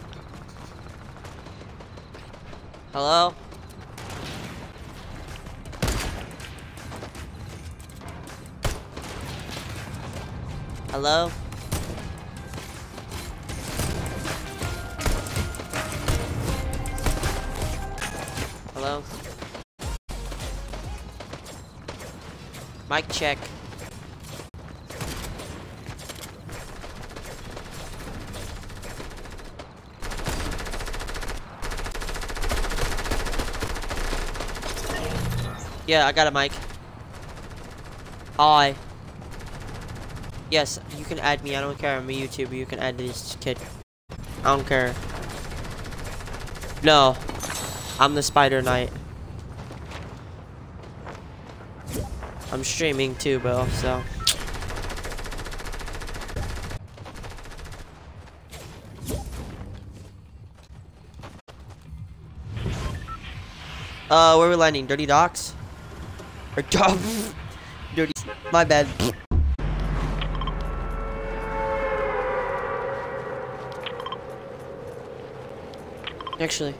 Hello? Hello? Hello? Mic check. Yeah, I got a mic. Hi. Yes, you can add me. I don't care. I'm a YouTuber. You can add this kid. I don't care. No. I'm the Spider Knight. I'm streaming too, bro, so. Uh, where are we landing? Dirty Docks? Or Dirty. My bad. Actually.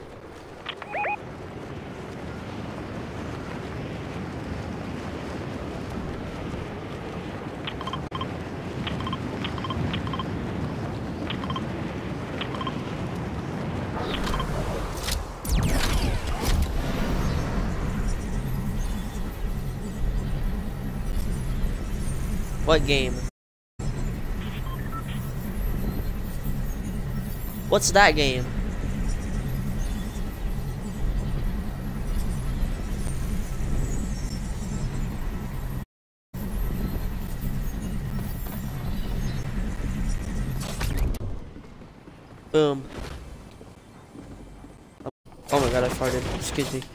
What game? What's that game? Boom. Oh my god, I farted. Excuse me.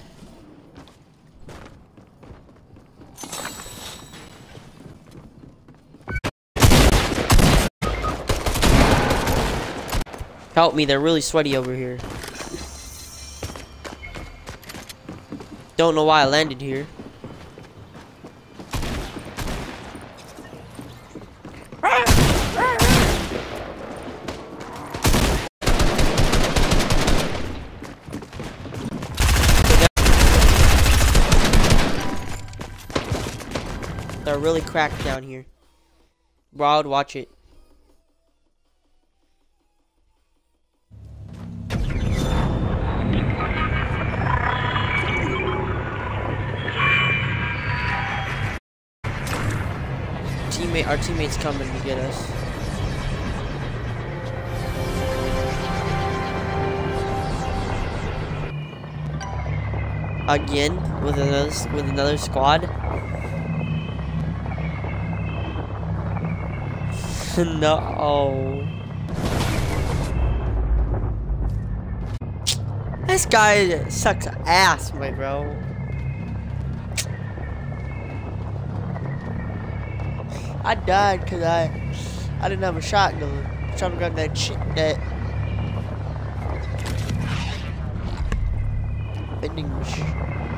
Help me, they're really sweaty over here. Don't know why I landed here. They're really cracked down here. Bro, I would watch it. Teammate, our teammates coming to get us. Again with another with another squad. No. This guy sucks ass, my bro. I died because I I didn't have a shotgun. Shotgun that shit that vending machine.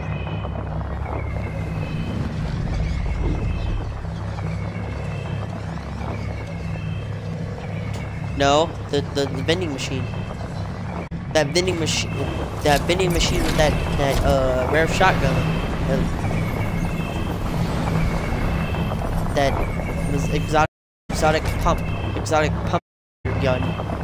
No, the, the the vending machine. That vending machine. That vending machine with that that uh rare shotgun. That, that was exotic exotic pump exotic pump gun.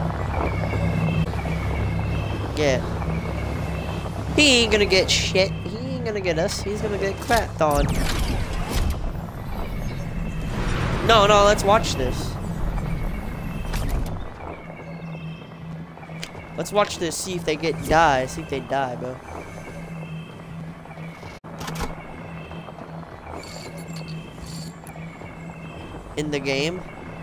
Yeah. He ain't gonna get shit. He ain't gonna get us. He's gonna get crapped on. No, no. Let's watch this. Let's watch this, see if they get die, see if they die, bro. In the game.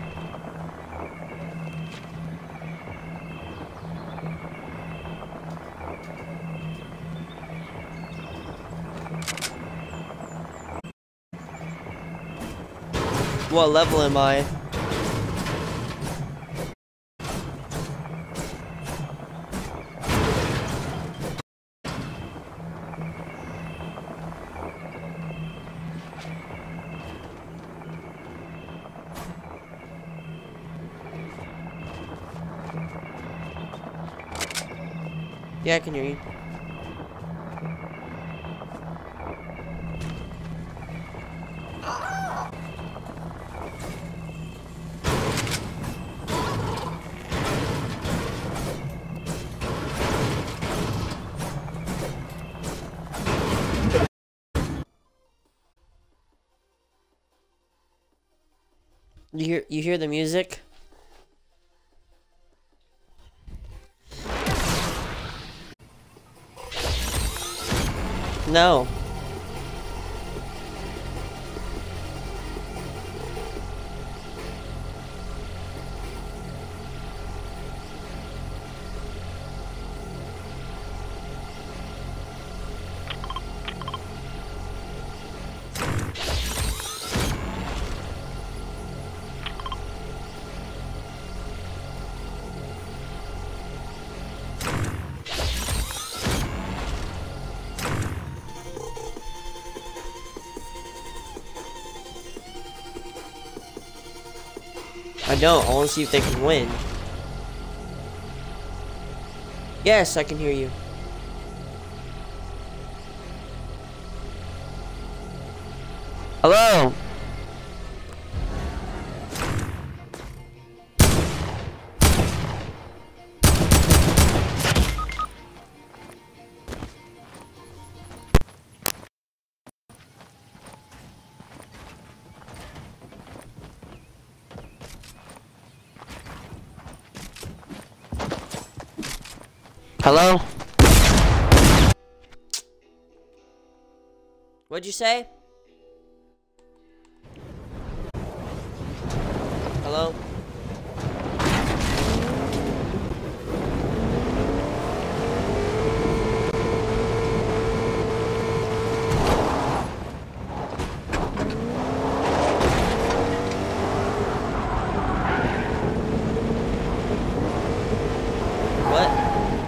What level am I? Yeah, I can hear you. You hear you hear the music? No. I don't. I want to see if they can win. Yes, I can hear you. Hello? Hello? What'd you say? Hello? What?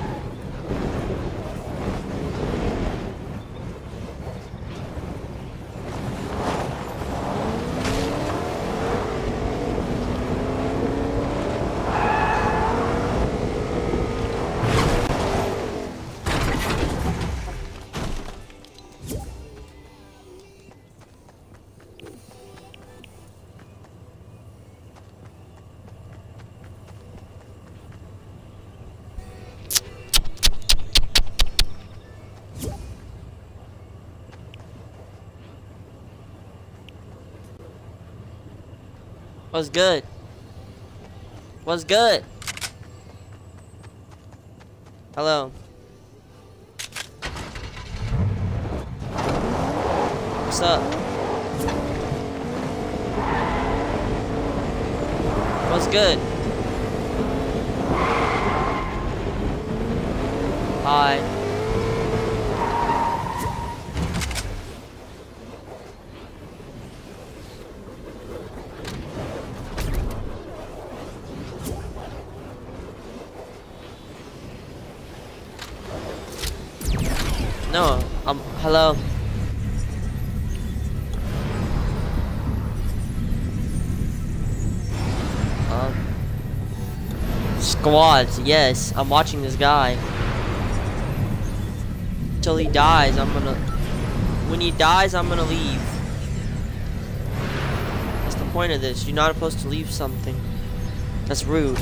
What's good? What's good? Hello? What's up? What's good? Hi. No, um, hello. Um, squads, yes. I'm watching this guy. Till he dies, I'm gonna... When he dies, I'm gonna leave. That's the point of this. You're not supposed to leave something. That's rude.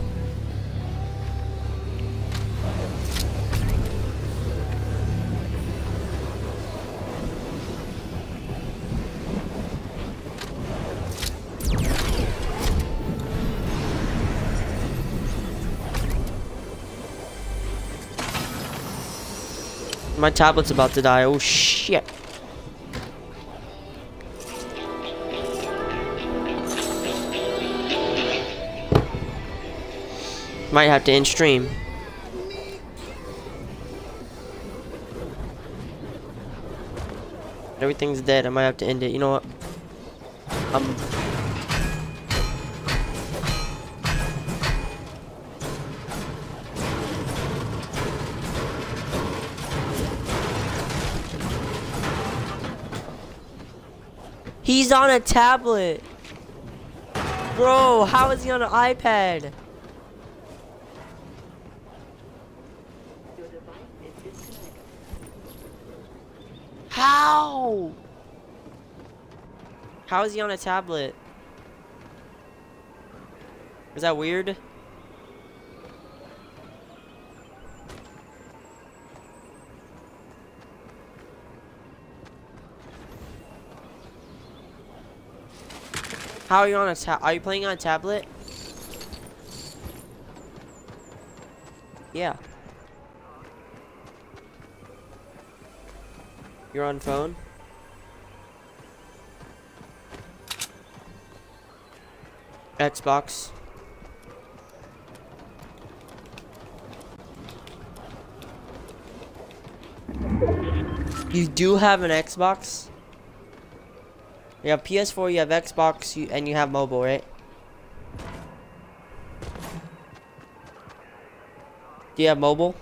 My tablet's about to die. Oh shit. Might have to end stream. Everything's dead. I might have to end it. You know what? Um. He's on a tablet. Bro, how is he on an iPad? How? How is he on a tablet? Is that weird? How are you on a tab? Are you playing on a tablet? Yeah. You're on phone? Xbox. You do have an Xbox? You have P S four, you have Xbox, you, and you have mobile, right? Do you have mobile?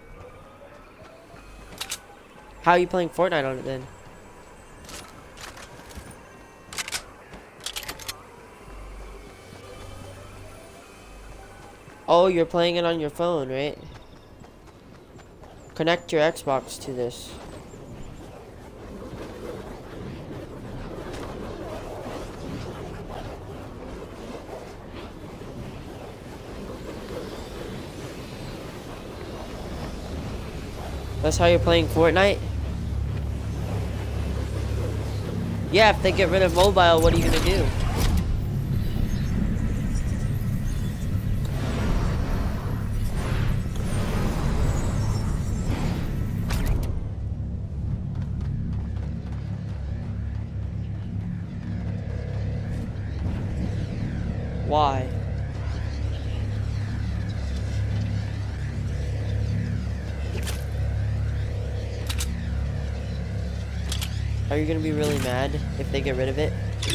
How are you playing Fortnite on it then? Oh, you're playing it on your phone, right? Connect your Xbox to this. That's how you're playing Fortnite? Yeah, if they get rid of mobile, what are you gonna do? Why? Are you gonna be really mad if they get rid of it?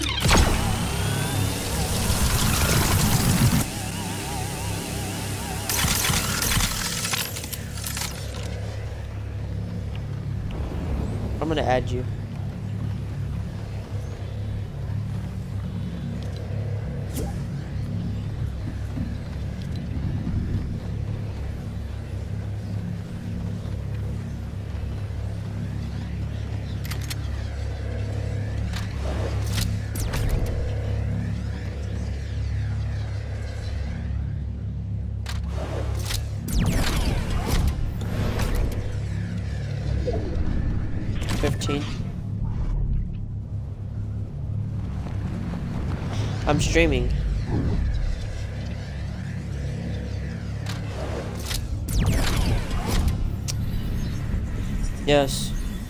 I'm gonna add you. fifteen. I'm streaming. Yes.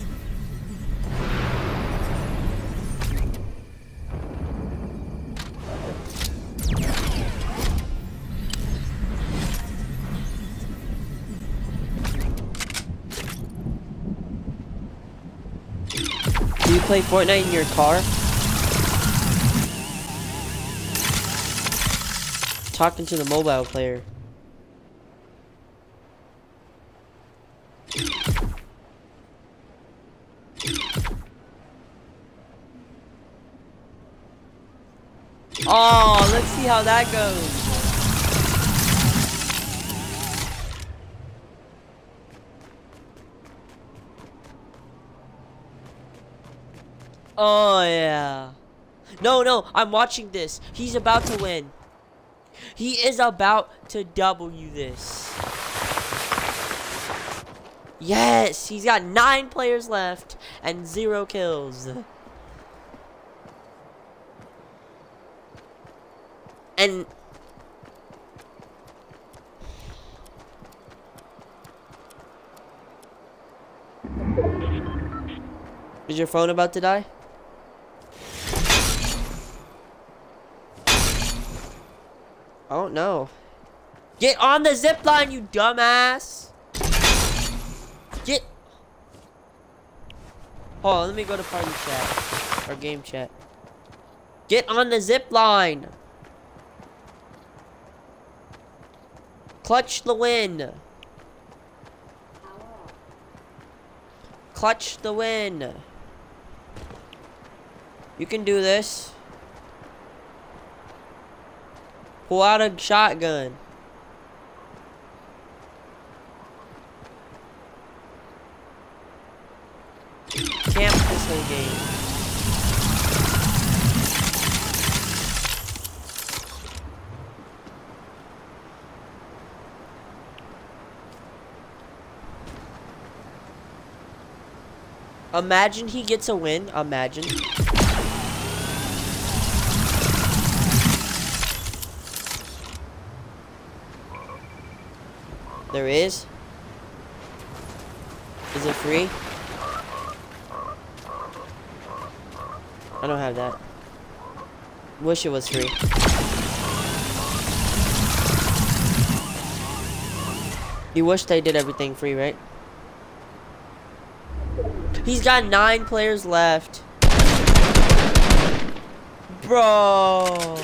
Do you play Fortnite in your car? Talking to the mobile player. Oh, let's see how that goes. Oh, yeah. No, no, I'm watching this. He's about to win. He is about to W this. Yes, he's got nine players left and zero kills. And is your phone about to die? I don't know. Get on the zip line, you dumbass. Get. Hold on, let me go to party chat or game chat. Get on the zip line. Clutch the win. Clutch the win. You can do this. Pull out a shotgun. Camp this whole game. Imagine he gets a win. Imagine. There is? Is it free? I don't have that. Wish it was free. You wish they did everything free, right? He's got nine players left. Bro.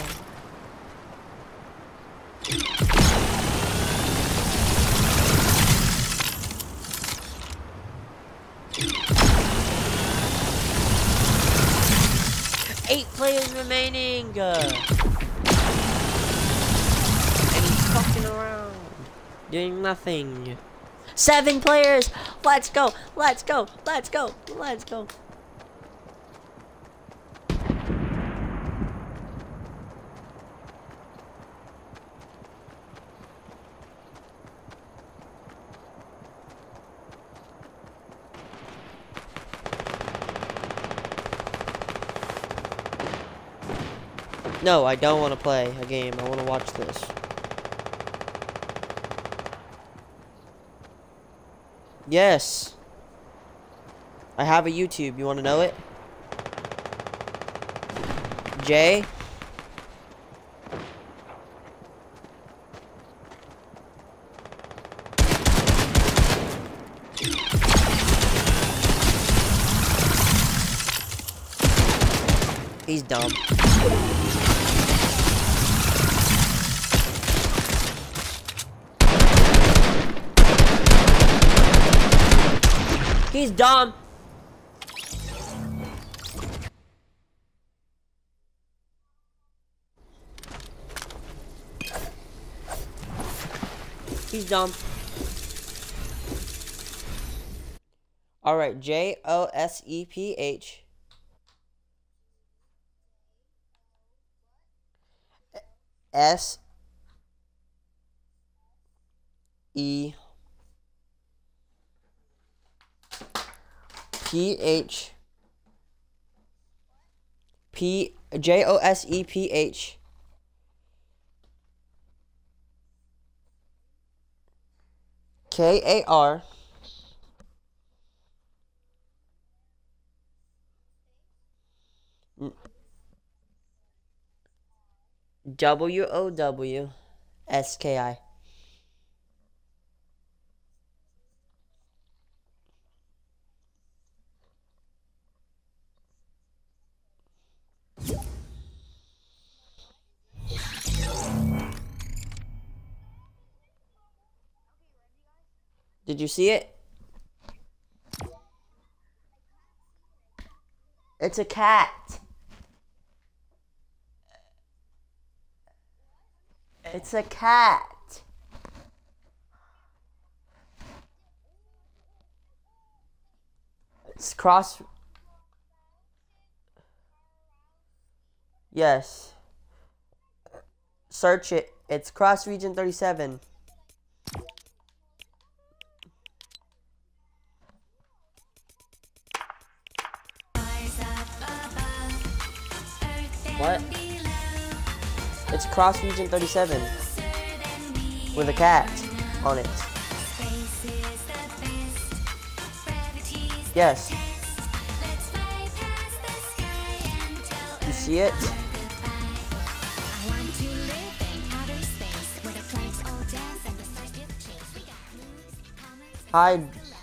Eight players remaining. Uh, and he's fucking around. Doing nothing. Seven players. Let's go. Let's go. Let's go. Let's go. No, I don't want to play a game. I want to watch this. Yes. I have a YouTube. You want to know it? Jay? He's dumb. He's dumb. He's dumb. All right, J O S E P H. S E P H P J O S E P H K A R W O W S K I. Did you see it? It's a cat. It's a cat. It's cross. Yes. Search it. It's Cross Region thirty-seven. What? It's Cross Region thirty-seven with a cat on it. Yes. You see it? Hi.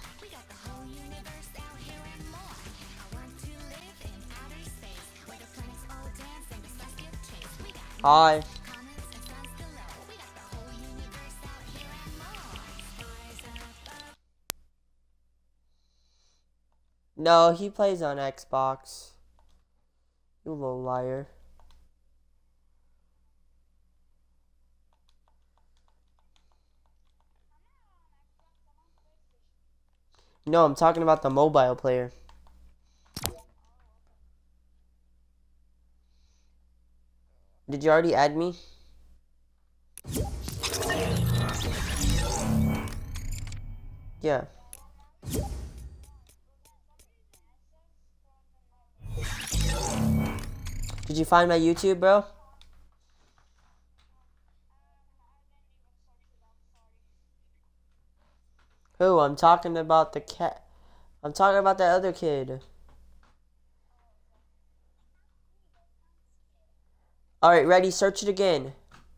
Hi. No, he plays on Xbox. You little liar. No, I'm talking about the mobile player. Did you already add me? Yeah. Did you find my YouTube, bro? Who? I'm talking about the cat. I'm talking about that other kid. Alright, ready? Search it again.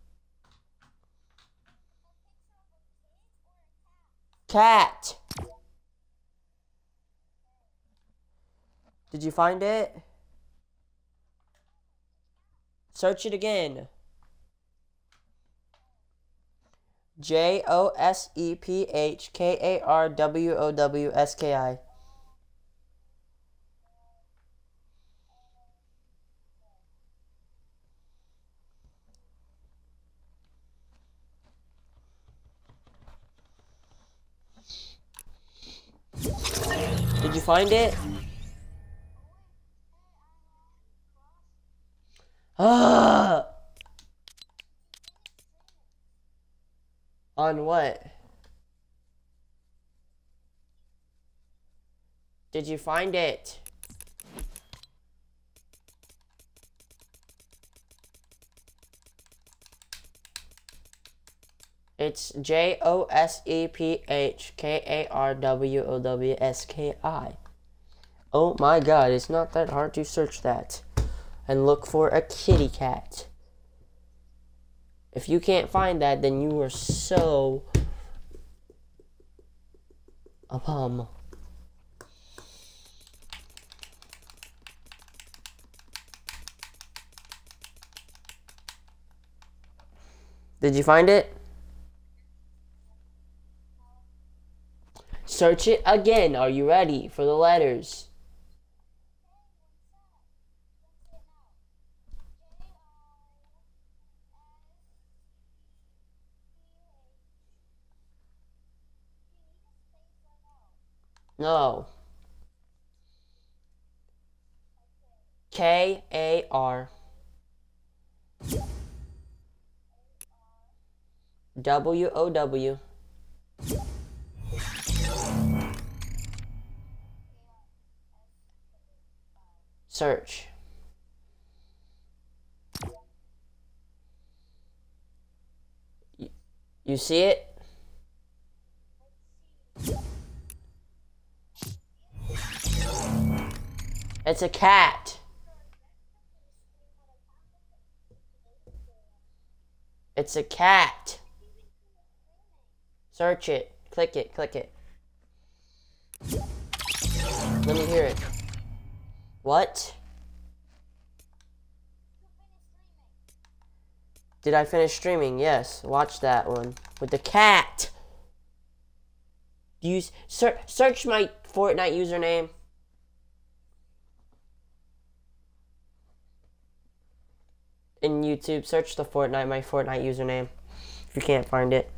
Cat. Did you find it? Search it again. J O S E P H K A R W O W S K I. Did you find it? Ah! On what? Did you find it? It's J O S E P H K A R W O W S K I. Oh my god, it's not that hard to search that and look for a kitty cat. If you can't find that, then you are so a bum. Did you find it? Search it again. Are you ready for the letters? No. K A R W O W Search. You, you see it? It's a cat. It's a cat. Search it. Click it. Click it. Let me hear it. What? Did I finish streaming? Yes. Watch that one. With the cat. Use ser search my Fortnite username. In YouTube, search the Fortnite, my Fortnite username. If you can't find it.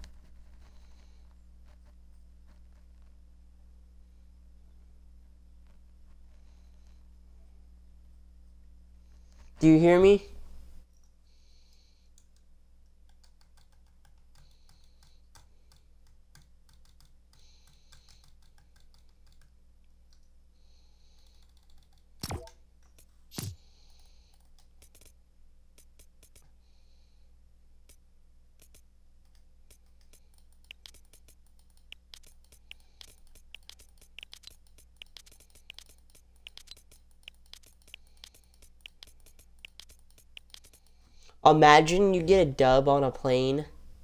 Do you hear me? Imagine you get a dub on a plane.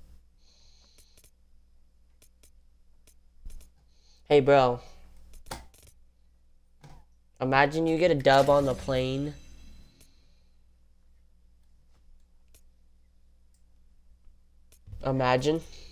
Hey, bro. Imagine you get a dub on the plane. Imagine.